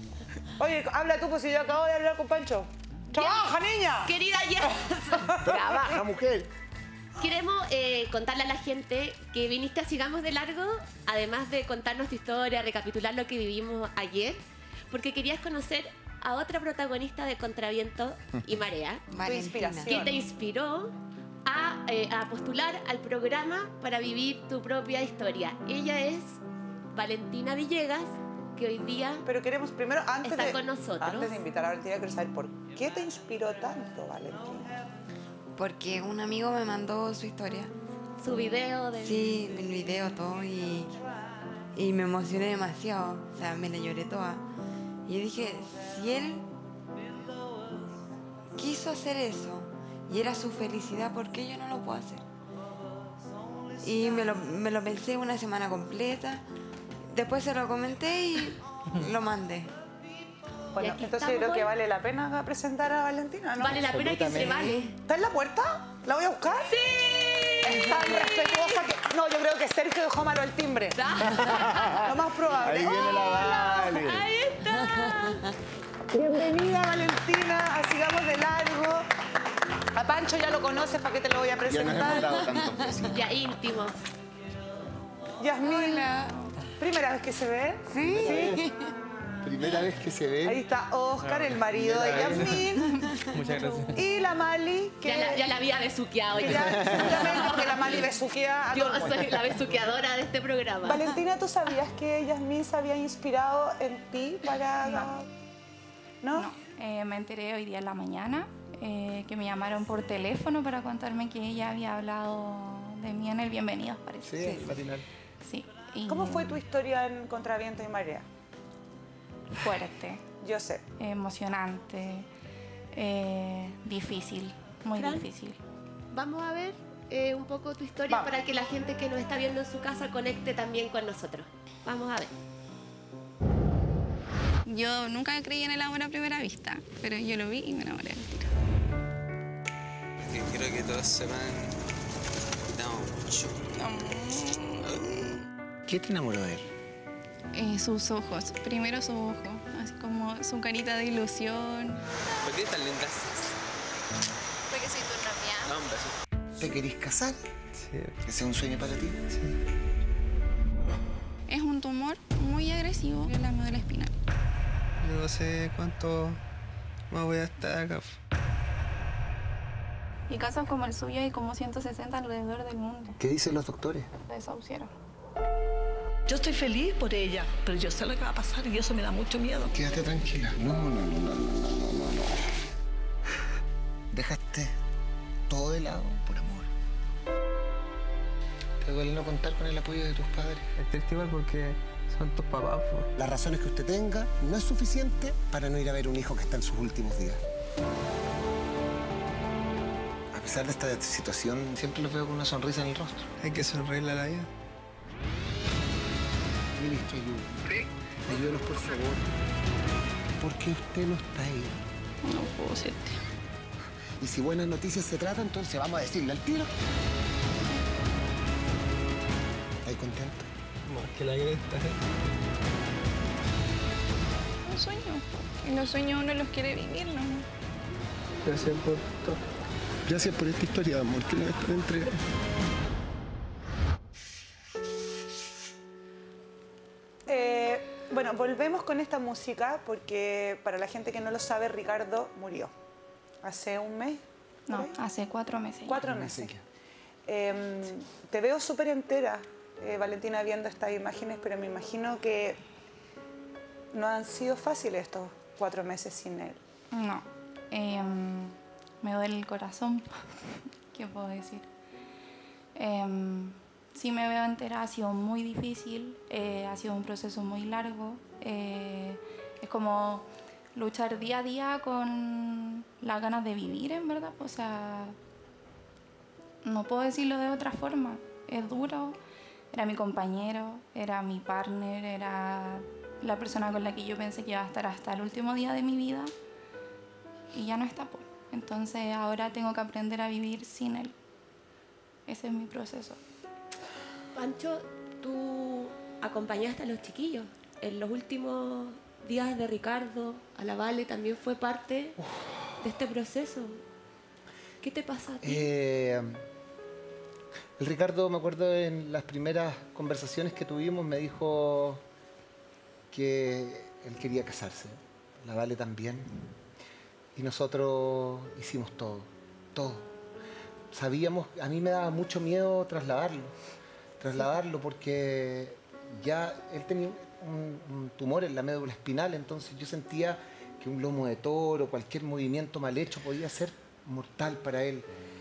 Oye, habla tú, pues si yo acabo de hablar con Pancho. ¡Trabaja, niña! Querida Jess. Trabaja, mujer. Queremos eh, contarle a la gente que viniste a Sigamos de Largo, además de contarnos tu historia, recapitular lo que vivimos ayer, porque querías conocer a otra protagonista de Contraviento y Marea, Valentina. que te inspiró a, eh, a postular al programa para vivir tu propia historia. Ella es Valentina Villegas, que hoy día Pero queremos primero, antes está de, con nosotros. antes de invitar a Valentina, quiero saber por qué te inspiró tanto, Valentina. Porque un amigo me mandó su historia. Su video de... Sí, mi video, todo, y, y me emocioné demasiado. O sea, me la lloré toda. Y dije, si él quiso hacer eso y era su felicidad, ¿por qué yo no lo puedo hacer? Y me lo, me lo pensé una semana completa. Después se lo comenté y lo mandé. Bueno, aquí entonces estamos creo que hoy. vale la pena presentar a Valentina, ¿no? Vale la pena que se Absolutamente. vale. ¿Está en la puerta? ¿La voy a buscar? ¡Sí! Es tan respetuosa que... No, yo creo que Sergio dejó malo el timbre. Lo más probable. Ahí viene la Vale. Ahí está. Bienvenida, Valentina, a Sigamos de Largo. A Pancho ya lo conoces, ¿para qué te lo voy a Ya nos hemos presentar? dado tantos besitos. Ya íntimos. Yasmín, ¿primera vez que se ve? Sí. Primera vez que se ve. Ahí está Oscar, el marido de primera vez. Yasmín. Muchas gracias. Y la Mali, que... Ya la, ya la había besuqueado. que yo. ya, seguramente porque la Mali besuquea a Yo todo el mundo. soy la besuqueadora de este programa. Valentina, ¿tú sabías que Yasmín se había inspirado en ti para...? No. ¿No? No, eh, me enteré hoy día en la mañana eh, que me llamaron por teléfono para contarme que ella había hablado de mí en el Bienvenidos, parece. Sí, matinal. Sí. y- ¿Cómo fue tu historia en Contraviento y Marea? fuerte. Yo sé. Emocionante, eh, difícil, muy Fran, difícil. Vamos a ver eh, un poco tu historia Vamos. para que la gente que nos está viendo en su casa conecte también con nosotros. Vamos a ver. Yo nunca creí en el amor a primera vista, pero yo lo vi y me enamoré del tiro. Que quiero que todos sepan que te amo mucho. ¿Qué te enamoró de él? Eh, sus ojos, primero sus ojos, así como su carita de ilusión. ¿Por qué tan linda? Porque soy tu novia. No, un beso. ¿Te querís casar? Sí. ¿Ese es un sueño para ti? Sí. Es un tumor muy agresivo en la médula espinal. No sé cuánto más voy a estar acá. Y casos como el suyo hay como ciento sesenta alrededor del mundo. ¿Qué dicen los doctores? La desahuciaron. Yo estoy feliz por ella, pero yo sé lo que va a pasar y eso me da mucho miedo. Quédate tranquila. No, no, no, no, no, no, no, no. Dejaste todo de lado por amor. ¿Te duele no contar con el apoyo de tus padres? Es triste igual porque son tus papás. Po. Las razones que usted tenga no es suficiente para no ir a ver un hijo que está en sus últimos días. A pesar de esta situación, siempre los veo con una sonrisa en el rostro. Hay que sonreírle a la vida. Ministro, ayúdenos. Ayúdenos, por favor. Porque usted no está ahí. No puedo serte. Y si buenas noticias se trata, entonces vamos a decirle al tiro. ¿Estás contento? Más que la cresta. Un sueño. Y los sueños uno los quiere vivir, ¿no? Gracias por todo. Gracias por esta historia de amor que nos están entregando. Eh, bueno, volvemos con esta música porque para la gente que no lo sabe, Ricardo murió hace un mes. No, ¿sí? hace cuatro meses. Cuatro meses. Eh, te veo súper entera, eh, Valentina, viendo estas imágenes, pero me imagino que no han sido fáciles estos cuatro meses sin él. No, eh, me duele el corazón. ¿Qué puedo decir? Eh, sí me veo entera, ha sido muy difícil, eh, ha sido un proceso muy largo. Eh, es como luchar día a día con las ganas de vivir, en verdad. O sea, no puedo decirlo de otra forma. Es duro. Era mi compañero, era mi partner, era la persona con la que yo pensé que iba a estar hasta el último día de mi vida. Y ya no está, pues. Entonces ahora tengo que aprender a vivir sin él. Ese es mi proceso. Pancho, tú acompañaste a los chiquillos en los últimos días de Ricardo. A la Vale también fue parte Uf. de este proceso. ¿Qué te pasa a ti? Eh, el Ricardo, me acuerdo en las primeras conversaciones que tuvimos, me dijo que él quería casarse. La Vale también. Y nosotros hicimos todo, todo. Sabíamos, a mí me daba mucho miedo trasladarlo, trasladarlo porque ya él tenía un, un tumor en la médula espinal, entonces yo sentía que un lomo de toro, cualquier movimiento mal hecho podía ser mortal para él.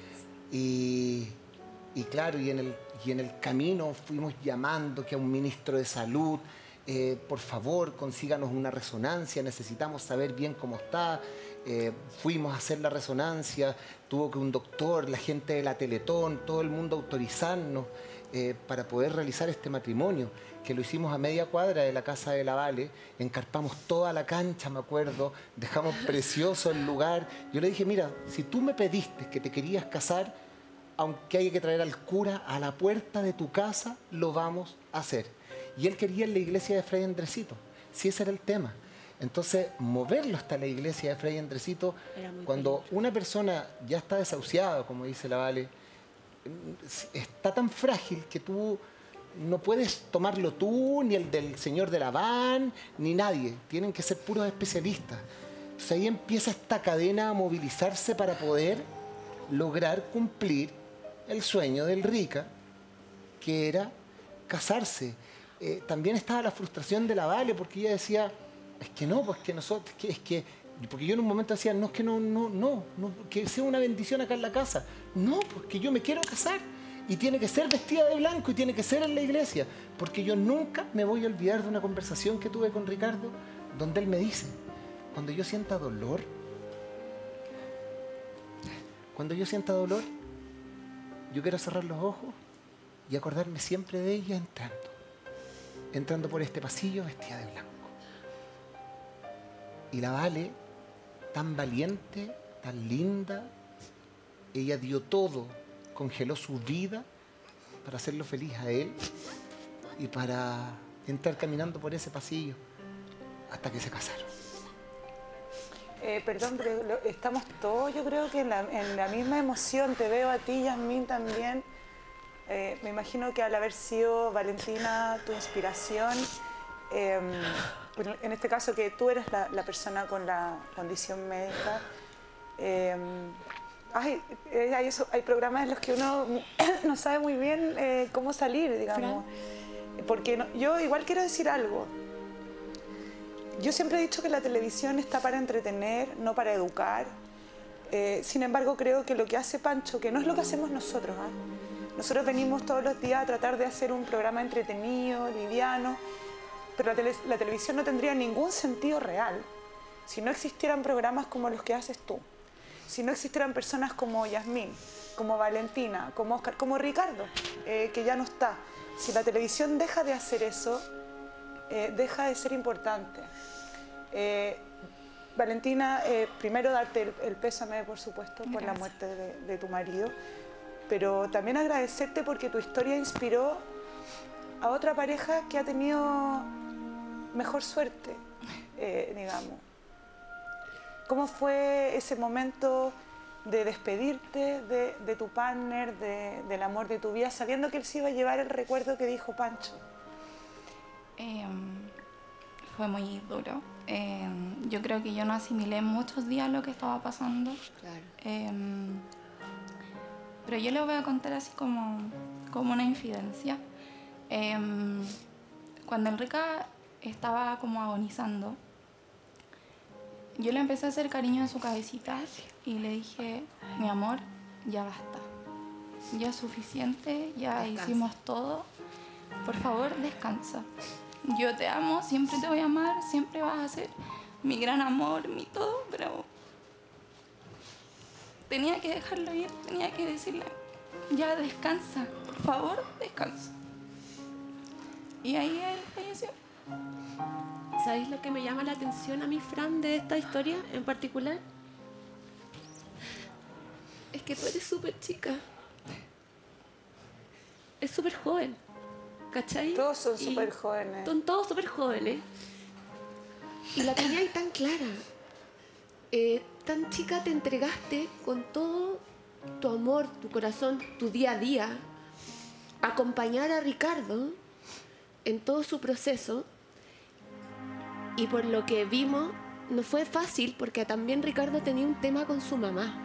Y, y claro, y en, el, y en el camino fuimos llamando que a un ministro de salud, eh, por favor, consíganos una resonancia, necesitamos saber bien cómo está. Eh, fuimos a hacer la resonancia, tuvo que un doctor, la gente de la Teletón, todo el mundo autorizarnos eh, para poder realizar este matrimonio, que lo hicimos a media cuadra de la casa de la Vale, encarpamos toda la cancha, me acuerdo, dejamos precioso el lugar. Yo le dije, mira, si tú me pediste que te querías casar, aunque haya que traer al cura a la puerta de tu casa, lo vamos a hacer. Y él quería en la iglesia de Fray Andresito, si ese era el tema. Entonces, moverlo hasta la iglesia de Fray Andresito, cuando peligroso. Una persona ya está desahuciada, como dice la Vale, está tan frágil que tú no puedes tomarlo tú, ni el del señor de la van, ni nadie. Tienen que ser puros especialistas. Entonces ahí empieza esta cadena a movilizarse para poder lograr cumplir el sueño del Rica, que era casarse. Eh, también estaba la frustración de la Vale, porque ella decía, es que no, pues que nosotros, es que, es que, porque yo en un momento decía, no, es que no, no, no, no, que sea una bendición acá en la casa. No, porque yo me quiero casar y tiene que ser vestida de blanco y tiene que ser en la iglesia, porque yo nunca me voy a olvidar de una conversación que tuve con Ricardo, donde él me dice, cuando yo sienta dolor, cuando yo sienta dolor, yo quiero cerrar los ojos y acordarme siempre de ella entrando, entrando por este pasillo vestida de blanco. Y la Vale, tan valiente, tan linda, ella dio todo, congeló su vida para hacerlo feliz a él y para entrar caminando por ese pasillo hasta que se casaron. Eh, perdón, pero lo- estamos todos, yo creo que en la, en la misma emoción. Te veo a ti, Yasmín, también. Eh, me imagino que al haber sido Valentina tu inspiración, eh, en- en este caso que tú eres la, la persona con la condición médica, eh, hay, eh, hay, eso- hay programas en los que uno no sabe muy bien eh, cómo salir, digamos. Porque no- yo igual quiero decir algo. Yo siempre he dicho que la televisión está para entretener, no para educar. Eh, sin embargo, creo que lo que hace Pancho, que no es lo que hacemos nosotros, ¿ah? Nosotros venimos todos los días a tratar de hacer un programa entretenido, liviano, pero la, tele- la televisión no tendría ningún sentido real si no existieran programas como los que haces tú, si no existieran personas como Yasmín, como Valentina, como Oscar, como Ricardo, eh, que ya no está. Si la televisión deja de hacer eso, eh, deja de ser importante. Eh, Valentina, eh, primero darte el, el pésame, por supuesto, por la Gracias. muerte de, de tu marido, pero también agradecerte porque tu historia inspiró a otra pareja que ha tenido mejor suerte, eh, digamos. ¿Cómo fue ese momento de despedirte de, de tu partner, de- del amor de tu vida, sabiendo que él se iba a llevar el recuerdo que dijo Pancho? Em, fue muy duro. Em, yo creo que yo no asimilé en muchos días lo que estaba pasando. Claro. Em, pero yo le voy a contar así como, como una infidencia. Em, cuando Enrica estaba como agonizando, yo le empecé a hacer cariño en su cabecita y le dije, mi amor, ya basta. Ya es suficiente, ya Descansa. hicimos todo. Por favor, descansa. Yo te amo, siempre te voy a amar, siempre vas a ser mi gran amor, mi todo, pero tenía que dejarlo ir, tenía que decirle, ya descansa, por favor, descansa. Y ahí él falleció. ¿Sabéis lo que me llama la atención a mí, Fran, de esta historia en particular? Es que tú eres súper chica. Es súper joven. ¿Cachai? Todos son Y súper jóvenes. Son todos súper jóvenes. Y la tenías tan clara. Eh, tan chica te entregaste con todo tu amor, tu corazón, tu día a día. Acompañar a Ricardo en todo su proceso. Y por lo que vimos, no fue fácil porque también Ricardo tenía un tema con su mamá.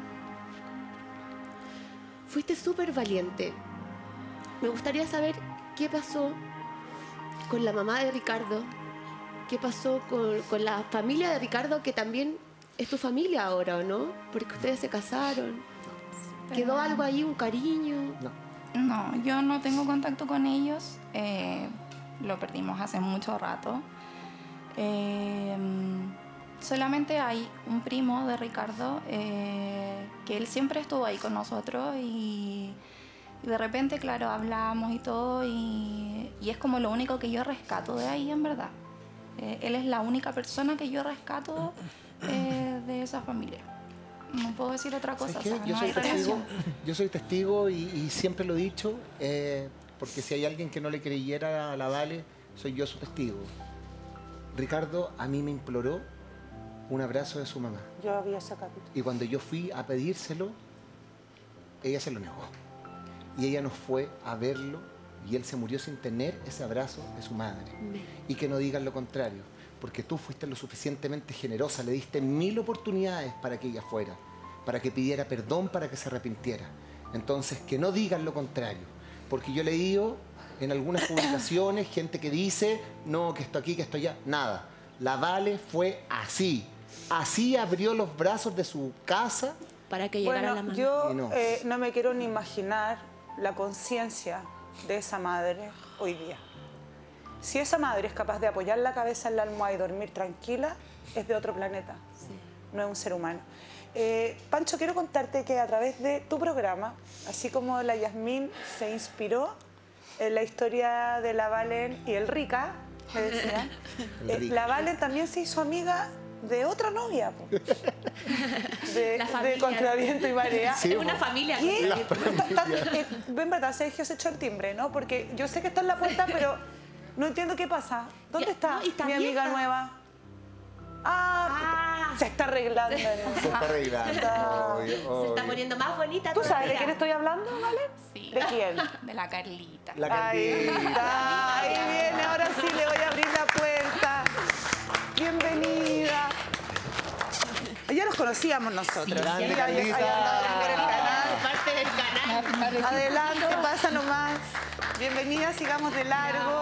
Fuiste súper valiente. Me gustaría saber qué pasó con la mamá de Ricardo, qué pasó con, con la familia de Ricardo, que también es tu familia ahora, ¿o no? Porque ustedes se casaron. ¿Quedó algo ahí, un cariño? No. No, yo no tengo contacto con ellos. eh, lo perdimos hace mucho rato. Eh, solamente hay un primo de Ricardo eh, que él siempre estuvo ahí con nosotros y, y de repente, claro, hablamos y todo y, y es como lo único que yo rescato de ahí, en verdad. Eh, él es la única persona que yo rescato eh, de esa familia. No puedo decir otra cosa. ¿Sabes qué? O sea, Yo no soy hay testigo, relación. yo soy testigo y, y siempre lo he dicho, eh, porque si hay alguien que no le creyera a la Vale, soy yo su testigo. Ricardo a mí me imploró un abrazo de su mamá. Yo vi ese capítulo. Y cuando yo fui a pedírselo, ella se lo negó. Y ella no fue a verlo y él se murió sin tener ese abrazo de su madre. Y que no digan lo contrario, porque tú fuiste lo suficientemente generosa, le diste mil oportunidades para que ella fuera, para que pidiera perdón, para que se arrepintiera. Entonces, que no digan lo contrario, porque yo he leído en algunas publicaciones gente que dice, no, que esto aquí, que esto allá, nada. La Vale fue así, así abrió los brazos de su casa para que llegara Bueno, la mamá. yo Y no. eh, no me quiero ni imaginar la conciencia de esa madre hoy día. Si esa madre es capaz de apoyar la cabeza en la almohada y dormir tranquila, es de otro planeta, Sí. no es un ser humano. Eh, Pancho, quiero contarte que a través de tu programa, así como la Yasmín se inspiró en la historia de la Valen y el Rica, me decían, El eh, Rica. la Valen también se hizo amiga de otra novia, po. de, La de familia. Contraviento y Marea. Sí, Es una familia. Y La ta- ta- eh, en verdad Sergio se echó el timbre, ¿no? Porque yo sé que está en la puerta, pero no entiendo qué pasa. ¿Dónde Ya, está, no, y está mi amiga vieja. nueva? Ah, Ah. se está arreglando. Se está arreglando. Está- obvio, Se está obvio. poniendo más bonita. ¿Tú sabes de todavía. quién estoy hablando, Vale? Sí. ¿De quién? De la Carlita. La Ahí cantidad. está, ahí viene, ahora sí le voy a abrir la puerta. Bienvenida. Ya nos conocíamos nosotros. Grande, Sí, ahí- ahí Carlita. andaba en el canal. Parte del canal. Adelante, pasa nomás. Bienvenida, sigamos de largo.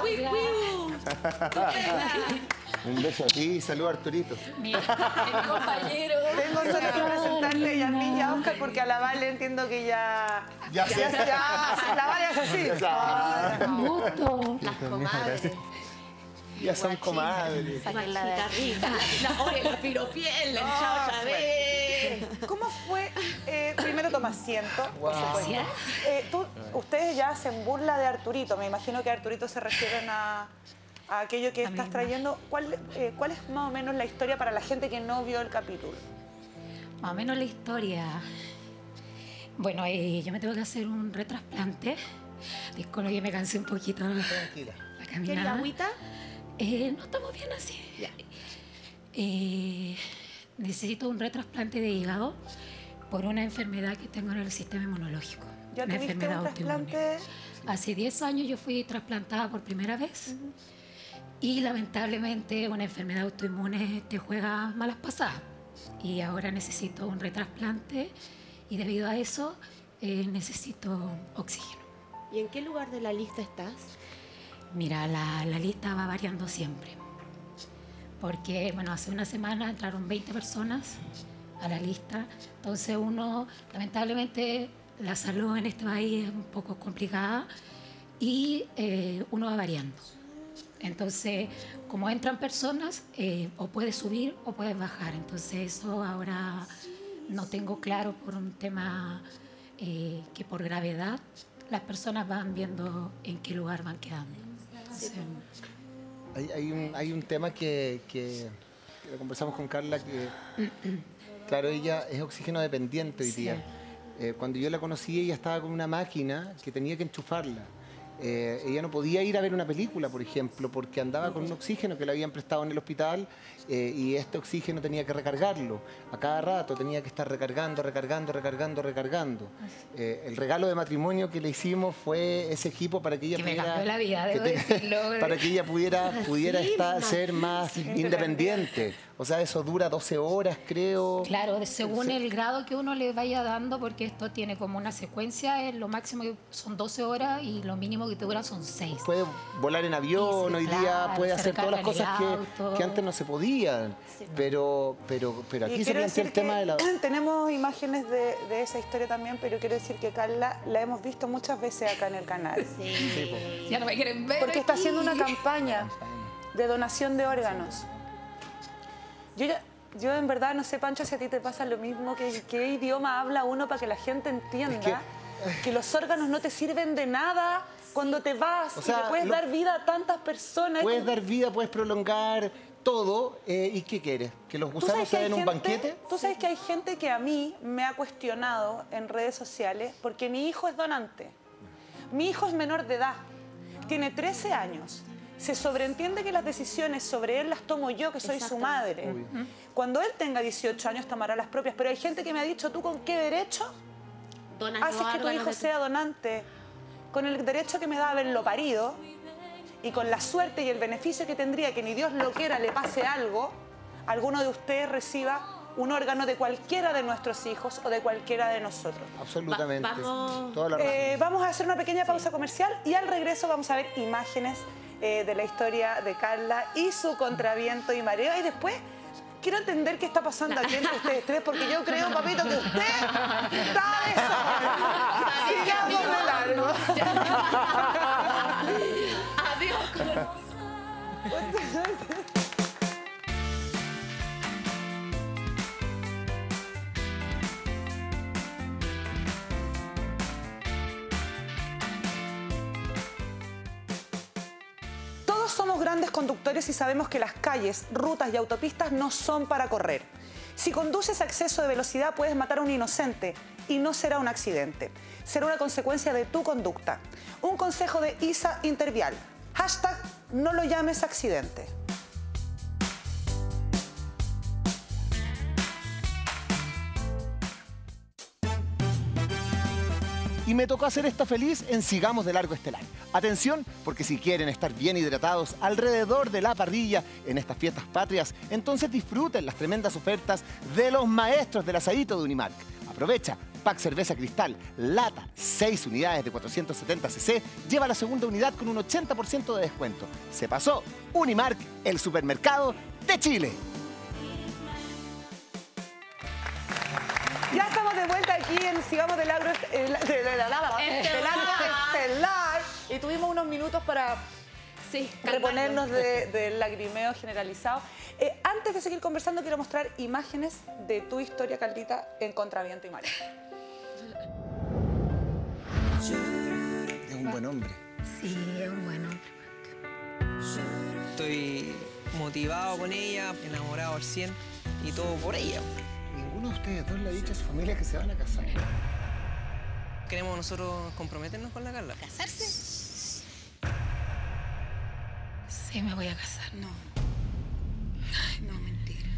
Un beso a ti y saludo a Arturito. Mi, mi compañero. Tengo solo que presentarle a Yasmín y a Oscar porque a la Vale entiendo que ya... Ya ya, sé. ya, ya, la Vale es así. Ya. Las comadres. Ya son comadres. Saquenla de Guachita ahí. rica. La oye, la piropiel, la hinchada otra vez. ¿Cómo fue? Eh, primero toma asiento, por Wow. supuesto. Eh, tú- ustedes ya hacen burla de Arturito. Me imagino que a Arturito se refieren a, a aquello que La estás misma. trayendo. ¿Cuál, eh, ¿Cuál es más o menos la historia para la gente que no vio el capítulo? Más o menos la historia. Bueno, eh, yo me tengo que hacer un retrasplante. Disculpe que me cansé un poquito Tranquila. la ¿Quería caminada. agüita? Eh, no estamos bien así. Eh, necesito un retrasplante de hígado por una enfermedad que tengo en el sistema inmunológico. ¿Ya una tuviste un enfermedad autoinmune. trasplante? Hace diez años yo fui trasplantada por primera vez y lamentablemente una enfermedad autoinmune te juega malas pasadas. Y ahora necesito un retrasplante y debido a eso eh, necesito oxígeno. ¿Y en qué lugar de la lista estás? Mira, la, la lista va variando siempre. Porque, bueno, hace una semana entraron veinte personas a la lista. Entonces uno, lamentablemente, la salud en este país es un poco complicada y eh, uno va variando. Entonces, como entran personas, eh, o puedes subir o puedes bajar. Entonces eso ahora no tengo claro por un tema eh, que por gravedad las personas van viendo en qué lugar van quedando. Entonces, Hay, hay un, hay un tema que, que, que lo conversamos con Carla, que claro, ella es oxígeno dependiente hoy día. Eh, cuando yo la conocí, ella estaba con una máquina que tenía que enchufarla. Eh, ella no podía ir a ver una película, por ejemplo, porque andaba con un oxígeno que le habían prestado en el hospital eh, y este oxígeno tenía que recargarlo. A cada rato tenía que estar recargando, recargando, recargando, recargando. Eh, el regalo de matrimonio que le hicimos fue ese equipo para que ella Que me pudiera... cambió la vida, que debo te- decirlo. para que ella pudiera, pudiera Sí, estar, ma- ser más independiente. O sea, eso dura doce horas, creo. Claro, de- según Sí. el grado que uno le vaya dando, porque esto tiene como una secuencia, eh, lo máximo que son doce horas y lo mínimo que te dura son seis. Puede volar en avión, Sí, hoy día claro, puede se hacer todas las recarga cosas en el que, auto. que antes no se podían. Pero, pero, pero Y aquí se quiero plantea decir el tema que de la... tenemos imágenes de, de esa historia también, pero quiero decir que Carla la hemos visto muchas veces acá en el canal. Sí, po. Ya no me quieren ver. Porque está aquí. haciendo una campaña de donación de órganos. Yo, ya- yo en verdad no sé, Pancho, si a ti te pasa lo mismo, que qué idioma habla uno para que la gente entienda que, los órganos no te sirven de nada cuando te vas O y sea, le puedes lo- dar vida a tantas personas. Puedes dar vida, puedes prolongar todo. eh, ¿Y qué quieres? ¿Que los ¿Tú gusanos sabes que se hay den un gente- banquete? Tú sabes que hay gente que a mí me ha cuestionado en redes sociales porque mi hijo es donante. Mi hijo es menor de edad, tiene trece años. Se sobreentiende que las decisiones sobre él las tomo yo, que soy su madre. Obvio. Cuando él tenga dieciocho años tomará las propias, pero hay gente que me ha dicho, ¿tú con qué derecho Donas haces los que tu órganos hijo de tu- sea donante? Con el derecho que me da haberlo parido y con la suerte y el beneficio que tendría que ni Dios lo quiera le pase algo, alguno de ustedes reciba un órgano de cualquiera de nuestros hijos o de cualquiera de nosotros. Absolutamente. Va- vamos- Toda la razón. Eh, vamos a hacer una pequeña pausa comercial y al regreso vamos a ver imágenes eh, de la historia de Carla y su contraviento y mareo. Y después quiero entender qué está pasando aquí entre ustedes tres, porque yo creo, papito, que usted está de sobra. Sigamos de largo. Adiós. Todos somos grandes conductores y sabemos que las calles, rutas y autopistas no son para correr. Si conduces a exceso de velocidad puedes matar a un inocente y no será un accidente. Será una consecuencia de tu conducta. Un consejo de Isa Intervial. Hashtag no lo llames accidente. Y me tocó hacer esta feliz en Sigamos de Largo Estelar. Atención, porque si quieren estar bien hidratados alrededor de la parrilla en estas fiestas patrias, entonces disfruten las tremendas ofertas de los maestros del asadito de Unimark. Aprovecha, pack cerveza cristal, lata, seis unidades de cuatrocientos setenta cc, lleva la segunda unidad con un ochenta por ciento de descuento. Se pasó Unimark, el supermercado de Chile. Ya estamos de vuelta aquí en Sigamos de Largo Estelar, de, de, de, de Largo Estelar, y tuvimos unos minutos para sí, reponernos del de lagrimeo generalizado. Eh, antes de seguir conversando, quiero mostrar imágenes de tu historia, Carlita, en Contraviento y Marea. Es un buen hombre. Sí, es un buen hombre. Estoy motivado con ella, enamorado al cien y todo por ella. Ninguno de ustedes dos le ha dicho a su familia que se van a casar. ¿Queremos nosotros comprometernos con la Carla? ¿Casarse? Sí, me voy a casar. No. Ay, no, mentira.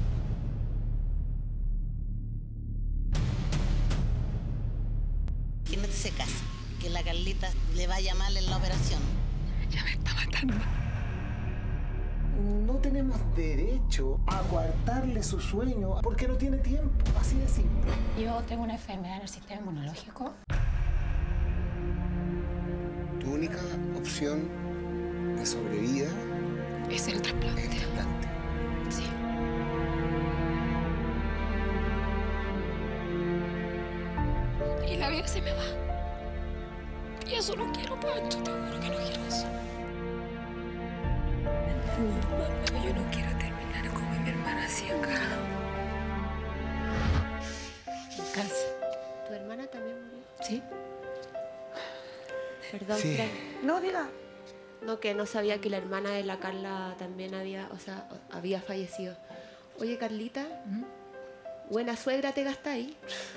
Que no se casa, que la Carlita le vaya mal en la operación. Ya me está matando. No tenemos derecho a coartarle su sueño porque no tiene tiempo, así de simple. Yo tengo una enfermedad en el sistema inmunológico. Tu única opción de sobrevida es el trasplante. El trasplante. Sí. Y la vida se me va. Y eso no quiero, Pancho, te juro que no quiero eso. Mamá, yo no quiero terminar como mi hermana así acá. Cáncer. ¿Tu hermana también murió? Sí. Perdón, Sí. Fran. No, diga. No, que no sabía que la hermana de la Carla también había, o sea, había fallecido. Oye, Carlita, ¿Mm? buena suegra te gastáis.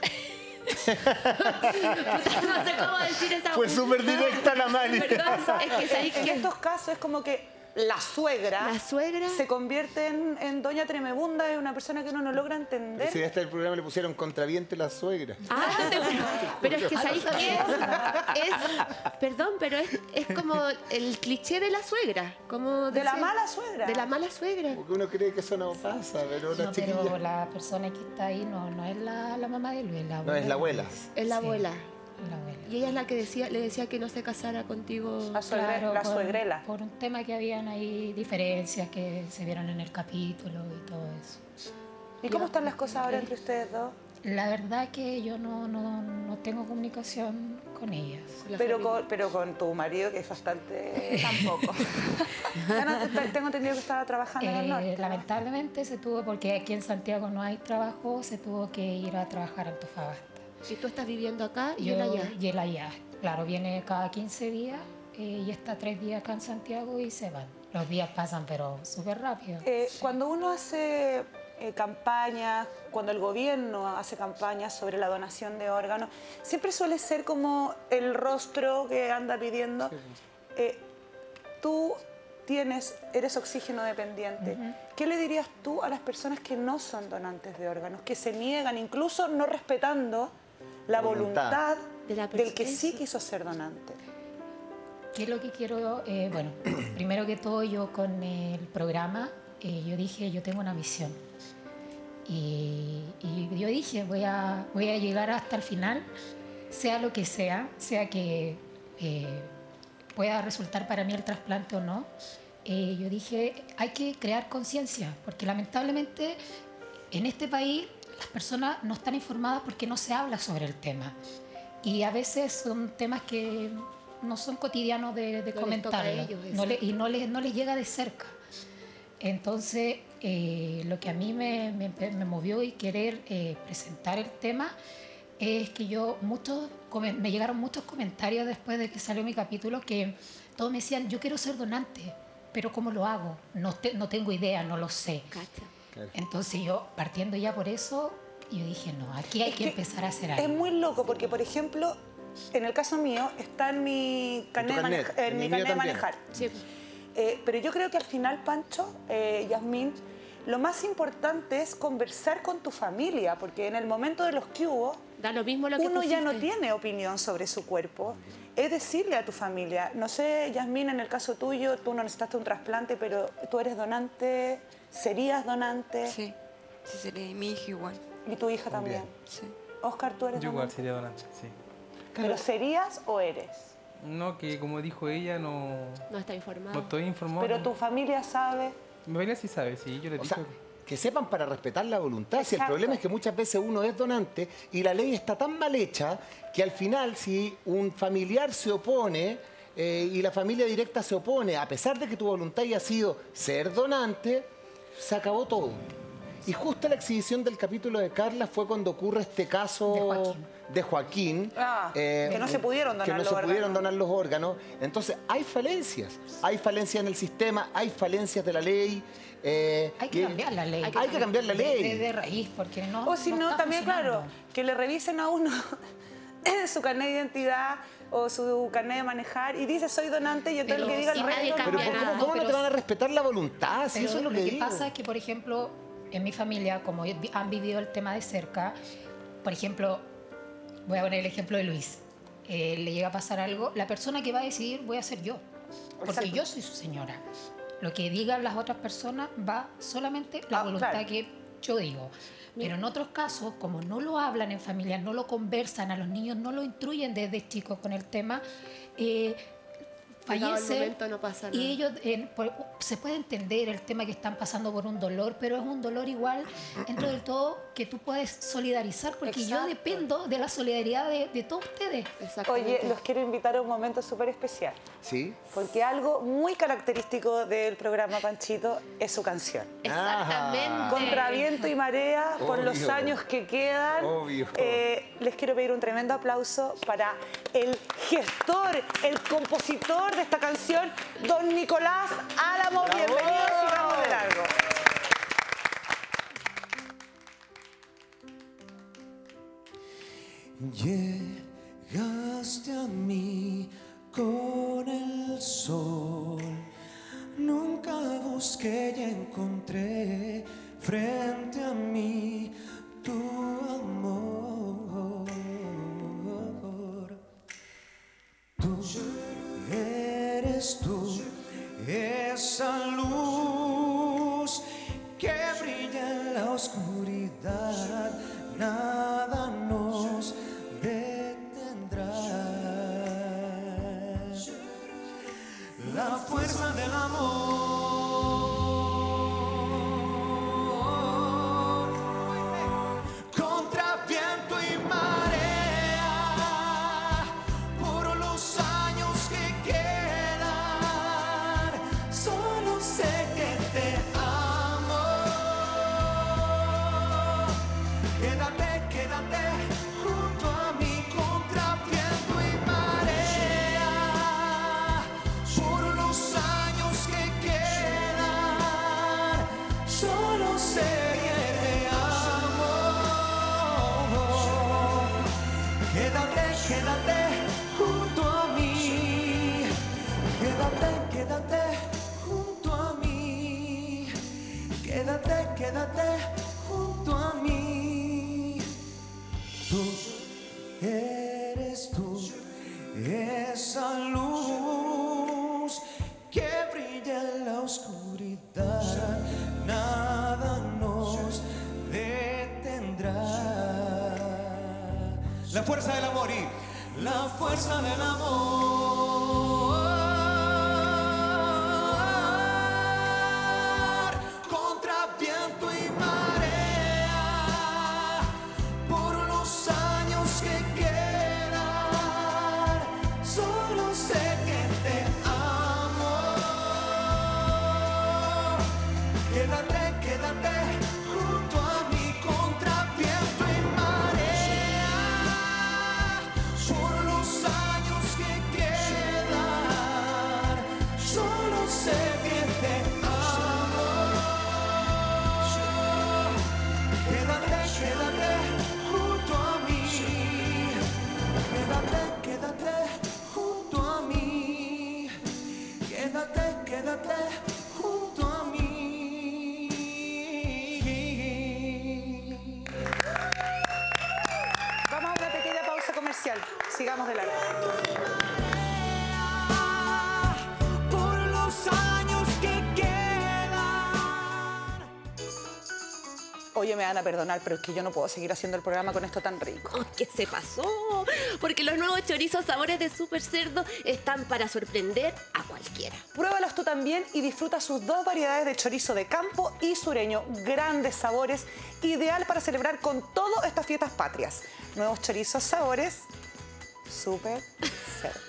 No sé cómo decir esa. Fue súper directa la Mari. Perdón, es que sabéis En que estos casos es como que la suegra, la suegra se convierte en, en doña tremebunda, es una persona que uno no logra Si entender. a este el programa le pusieron Contraviento y la suegra. Ah, pero es que sabéis que es, perdón, pero es, es como el cliché de la suegra, como De la decía- mala suegra. de la mala suegra. Porque uno cree que eso no pasa, pero la No, chiquilla... pero la persona que está ahí no, no es la, la mamá de Luis, la No, es la abuela. Es la Sí, abuela. la abuela. Y ella es la que decía, le decía que no se casara contigo. La, suegra- Claro, la por- suegrela. Por un tema que habían ahí diferencias que se vieron en el capítulo y todo eso. ¿Y cómo están las cosas ahora entre ustedes dos? La verdad que yo no, no, no tengo comunicación con ellas. Pero con, pero con tu marido, que es bastante... Tampoco. Ya no te- tengo entendido que estaba trabajando en el Eh, norte. lamentablemente se tuvo, porque aquí en Santiago no hay trabajo, se tuvo que ir a trabajar a Antofagasta. Y tú estás viviendo acá y Yo, él allá. y él allá. Claro, viene cada quince días eh, y está tres días acá en Santiago y se van. Los días pasan, pero súper rápido. Eh, cuando uno hace eh, campañas, cuando el gobierno hace campañas sobre la donación de órganos, siempre suele ser como el rostro que anda pidiendo. Eh, tú tienes, eres oxígeno dependiente. Ujú. ¿Qué le dirías tú a las personas que no son donantes de órganos, que se niegan, incluso no respetando la Voluntad. voluntad De la del que persona. sí quiso ser donante? ¿Qué es lo que quiero? Eh, bueno, primero que todo yo con el programa, eh, yo dije, yo tengo una misión. Y, y yo dije, voy a, voy a llegar hasta el final, sea lo que sea, sea que eh, pueda resultar para mí el trasplante o no. Eh, yo dije, hay que crear conciencia, porque lamentablemente en este país las personas no están informadas porque no se habla sobre el tema. Y a veces son temas que no son cotidianos de, de No les toca a comentarlo. ellos, No le- exacto. y no les, no les llega de cerca. Entonces, eh, lo que a mí me, me, me movió y querer eh, presentar el tema es que yo, muchos, come- me llegaron muchos comentarios después de que salió mi capítulo que todos me decían, yo quiero ser donante, pero ¿cómo lo hago? No, te, no tengo idea, no lo sé. Cacha. Entonces yo, partiendo ya por eso, yo dije, no, aquí hay Es que, que empezar a hacer algo. Es muy loco porque, por ejemplo, en el caso mío está en mi carnet, de, carnet, maneja- en en mi el carnet mío de manejar. Sí. Eh, pero yo creo que al final, Pancho, eh, Yasmín, lo más importante es conversar con tu familia, porque en el momento de los que hubo, Da lo mismo lo que uno ya no pusiste. tiene opinión sobre su cuerpo. Es decirle a tu familia, no sé, Yasmín, en el caso tuyo, tú no necesitaste un trasplante, pero tú eres donante, serías donante. Sí, sí sería, y mi hija igual. Y tu hija también. Sí. Oscar, tú eres Yo igual donante. sería donante, sí. ¿Pero serías o eres? No, que como dijo ella, no, No está informado. no estoy informado. Pero tu familia sabe. Mi familia sí sabe, sí, yo le O dije. sea, que sepan para respetar la voluntad. Si el Exacto. problema es que muchas veces uno es donante y la ley está tan mal hecha que al final si un familiar se opone eh, y la familia directa se opone, a pesar de que tu voluntad haya sido ser donante, se acabó todo. Y justo la exhibición del capítulo de Carla fue cuando ocurre este caso De Joaquín. de Joaquín, Ah, eh, que no se pudieron donar que no los se órganos. pudieron donar los órganos. Entonces, hay falencias. Hay falencias en el sistema, hay falencias de la ley. eh, Hay que cambiar la ley. Hay que cambiar la De- ley. De, de raíz, porque no. O si no, está también, claro, funcionando. que le revisen a uno su carnet de identidad o su carnet de manejar y dice soy donante y entonces Pero que diga el si nadie resto. Pero cambia ¿cómo, nada. cómo no Pero- te van a respetar la voluntad? Si Pero eso es lo que, digo. pasa es que, por ejemplo, en mi familia, como vi- han vivido el tema de cerca, por ejemplo, voy a poner el ejemplo de Luis. Eh, le llega a pasar algo, la persona que va a decidir voy a ser yo, porque Exacto. yo soy su señora. Lo que digan las otras personas va solamente la Ah, voluntad claro. que yo digo. Pero en otros casos, como no lo hablan en familia, no lo conversan, a los niños no lo instruyen desde chicos con el tema, eh, Llegado el fallecen momento, no pasa nada. y ellos eh, por- se puede entender el tema que están pasando por un dolor, pero es un dolor igual dentro del todo que tú puedes solidarizar, porque yo Exacto. dependo de la solidaridad de, de todos ustedes. Oye, los quiero invitar a un momento súper especial, ¿Sí? porque algo muy característico del programa Panchito es su canción. Exactamente. Contra viento y marea, por los Obvio. años que quedan. Obvio. Eh, les quiero pedir un tremendo aplauso para el gestor, el compositor de esta canción, don Nicolás Álamo. ¡Bravo! Bienvenido, sigamos de largo. Llegaste a mí con el sol, nunca busqué y encontré frente a mí tu amor. Tú eres tú, esa luz que brilla en la oscuridad, nada nos detendrá. La fuerza del amor contra viento y marea, por los años que quedan, solo sé que te amo. Quédate, quédate junto a mí contra viento y marea, por los años que quedan, solo sé que te amo. Quédate, quédate junto a mí, quédate, quédate junto a mí, quédate, quédate junto a mí. Tú eres tú, esa luz que brilla en la oscuridad, nada nos detendrá. La fuerza del amor y la fuerza del amor contra viento y marea, por los años que quedan, solo sé que te amo. Quédate, quédate junto a mí contra viento y marea, por los años que quedan, solo sé que comercial. Sigamos de largo. Por los años que quedan. Oye, me van a perdonar, pero es que yo no puedo seguir haciendo el programa con esto tan rico. Oh, ¿qué se pasó? Porque los nuevos chorizos sabores de Super Cerdo están para sorprender a cualquiera. Pruébalos tú también y disfruta sus dos variedades de chorizo de campo y sureño. Grandes sabores, ideal para celebrar con todo estas fiestas patrias. Nuevos chorizos sabores Super Cerdo.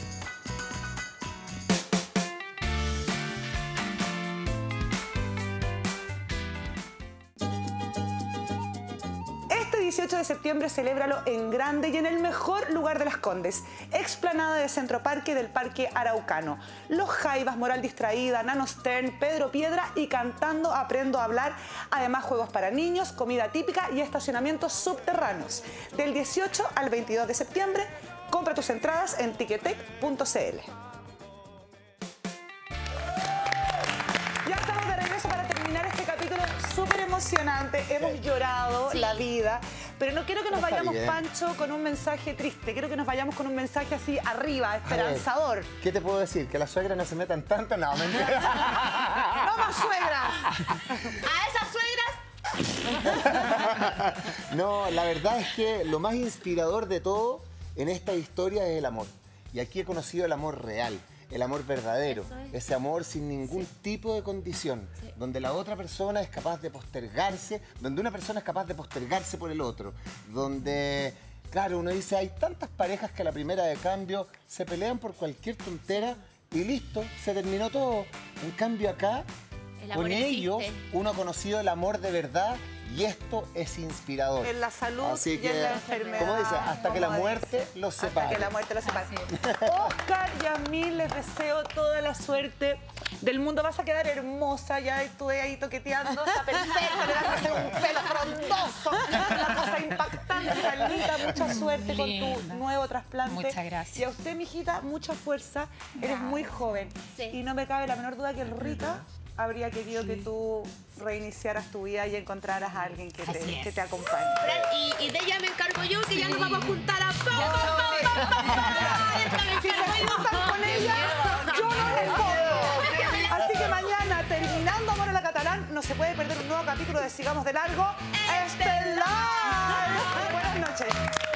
dieciocho de septiembre celébralo en grande y en el mejor lugar de Las Condes, explanada de Centro Parque del Parque Araucano. Los Jaivas, Moral Distraída, Nano Stern, Pedro Piedra y Cantando Aprendo a Hablar. Además, juegos para niños, comida típica y estacionamientos subterráneos. Del dieciocho al veintidós de septiembre, compra tus entradas en tiquetec punto cl. Ya estamos de regreso para terminar este capítulo súper emocionante. Hemos llorado Sí. la vida, pero no quiero que nos Está vayamos, bien. Pancho, con un mensaje triste. Quiero que nos vayamos con un mensaje así arriba, esperanzador. A ver, ¿qué te puedo decir? Que las suegras no se metan tanto. No, mentira. ¡No más suegras! ¡A esas suegras! No, la verdad es que lo más inspirador de todo en esta historia es el amor. Y aquí he conocido el amor real, el amor verdadero, Eso es. ese amor sin ningún tipo de condición, Sí. donde la otra persona es capaz de postergarse, donde una persona es capaz de postergarse por el otro, donde, claro, uno dice, hay tantas parejas que a la primera de cambio se pelean por cualquier tontera y listo, se terminó todo. En cambio acá, El amor con existe. ellos, uno ha conocido el amor de verdad y esto es inspirador. En la salud Así y que, en la enfermedad. como dice, hasta que la como muerte dice. los Hasta separe. que la muerte los separe. Oscar y a mí les deseo toda la suerte del mundo. Vas a quedar hermosa, ya estuve ahí toqueteando. Está perfecta, le vas a hacer un pelo frondoso. Una cosa impactante, Carlita. Mucha suerte con tu Linda. nuevo trasplante. Muchas gracias. Y a usted, mijita, mucha fuerza. Eres muy joven. Sí. Y no me cabe la menor duda que el Rita habría querido que tú reiniciaras tu vida y encontraras a alguien que Así te, es. que te acompañe. Fran, y, y de ella me encargo yo, que ya nos vamos a juntar a pam, Yo pam, me- pam, pam, pam, pam. Esta me Si se encargo yo. juntan con ella, yo no les pongo. Así que mañana, terminando Amor a la Catalán, no se puede perder un nuevo capítulo de Sigamos de Largo. Estelar. Buenas noches.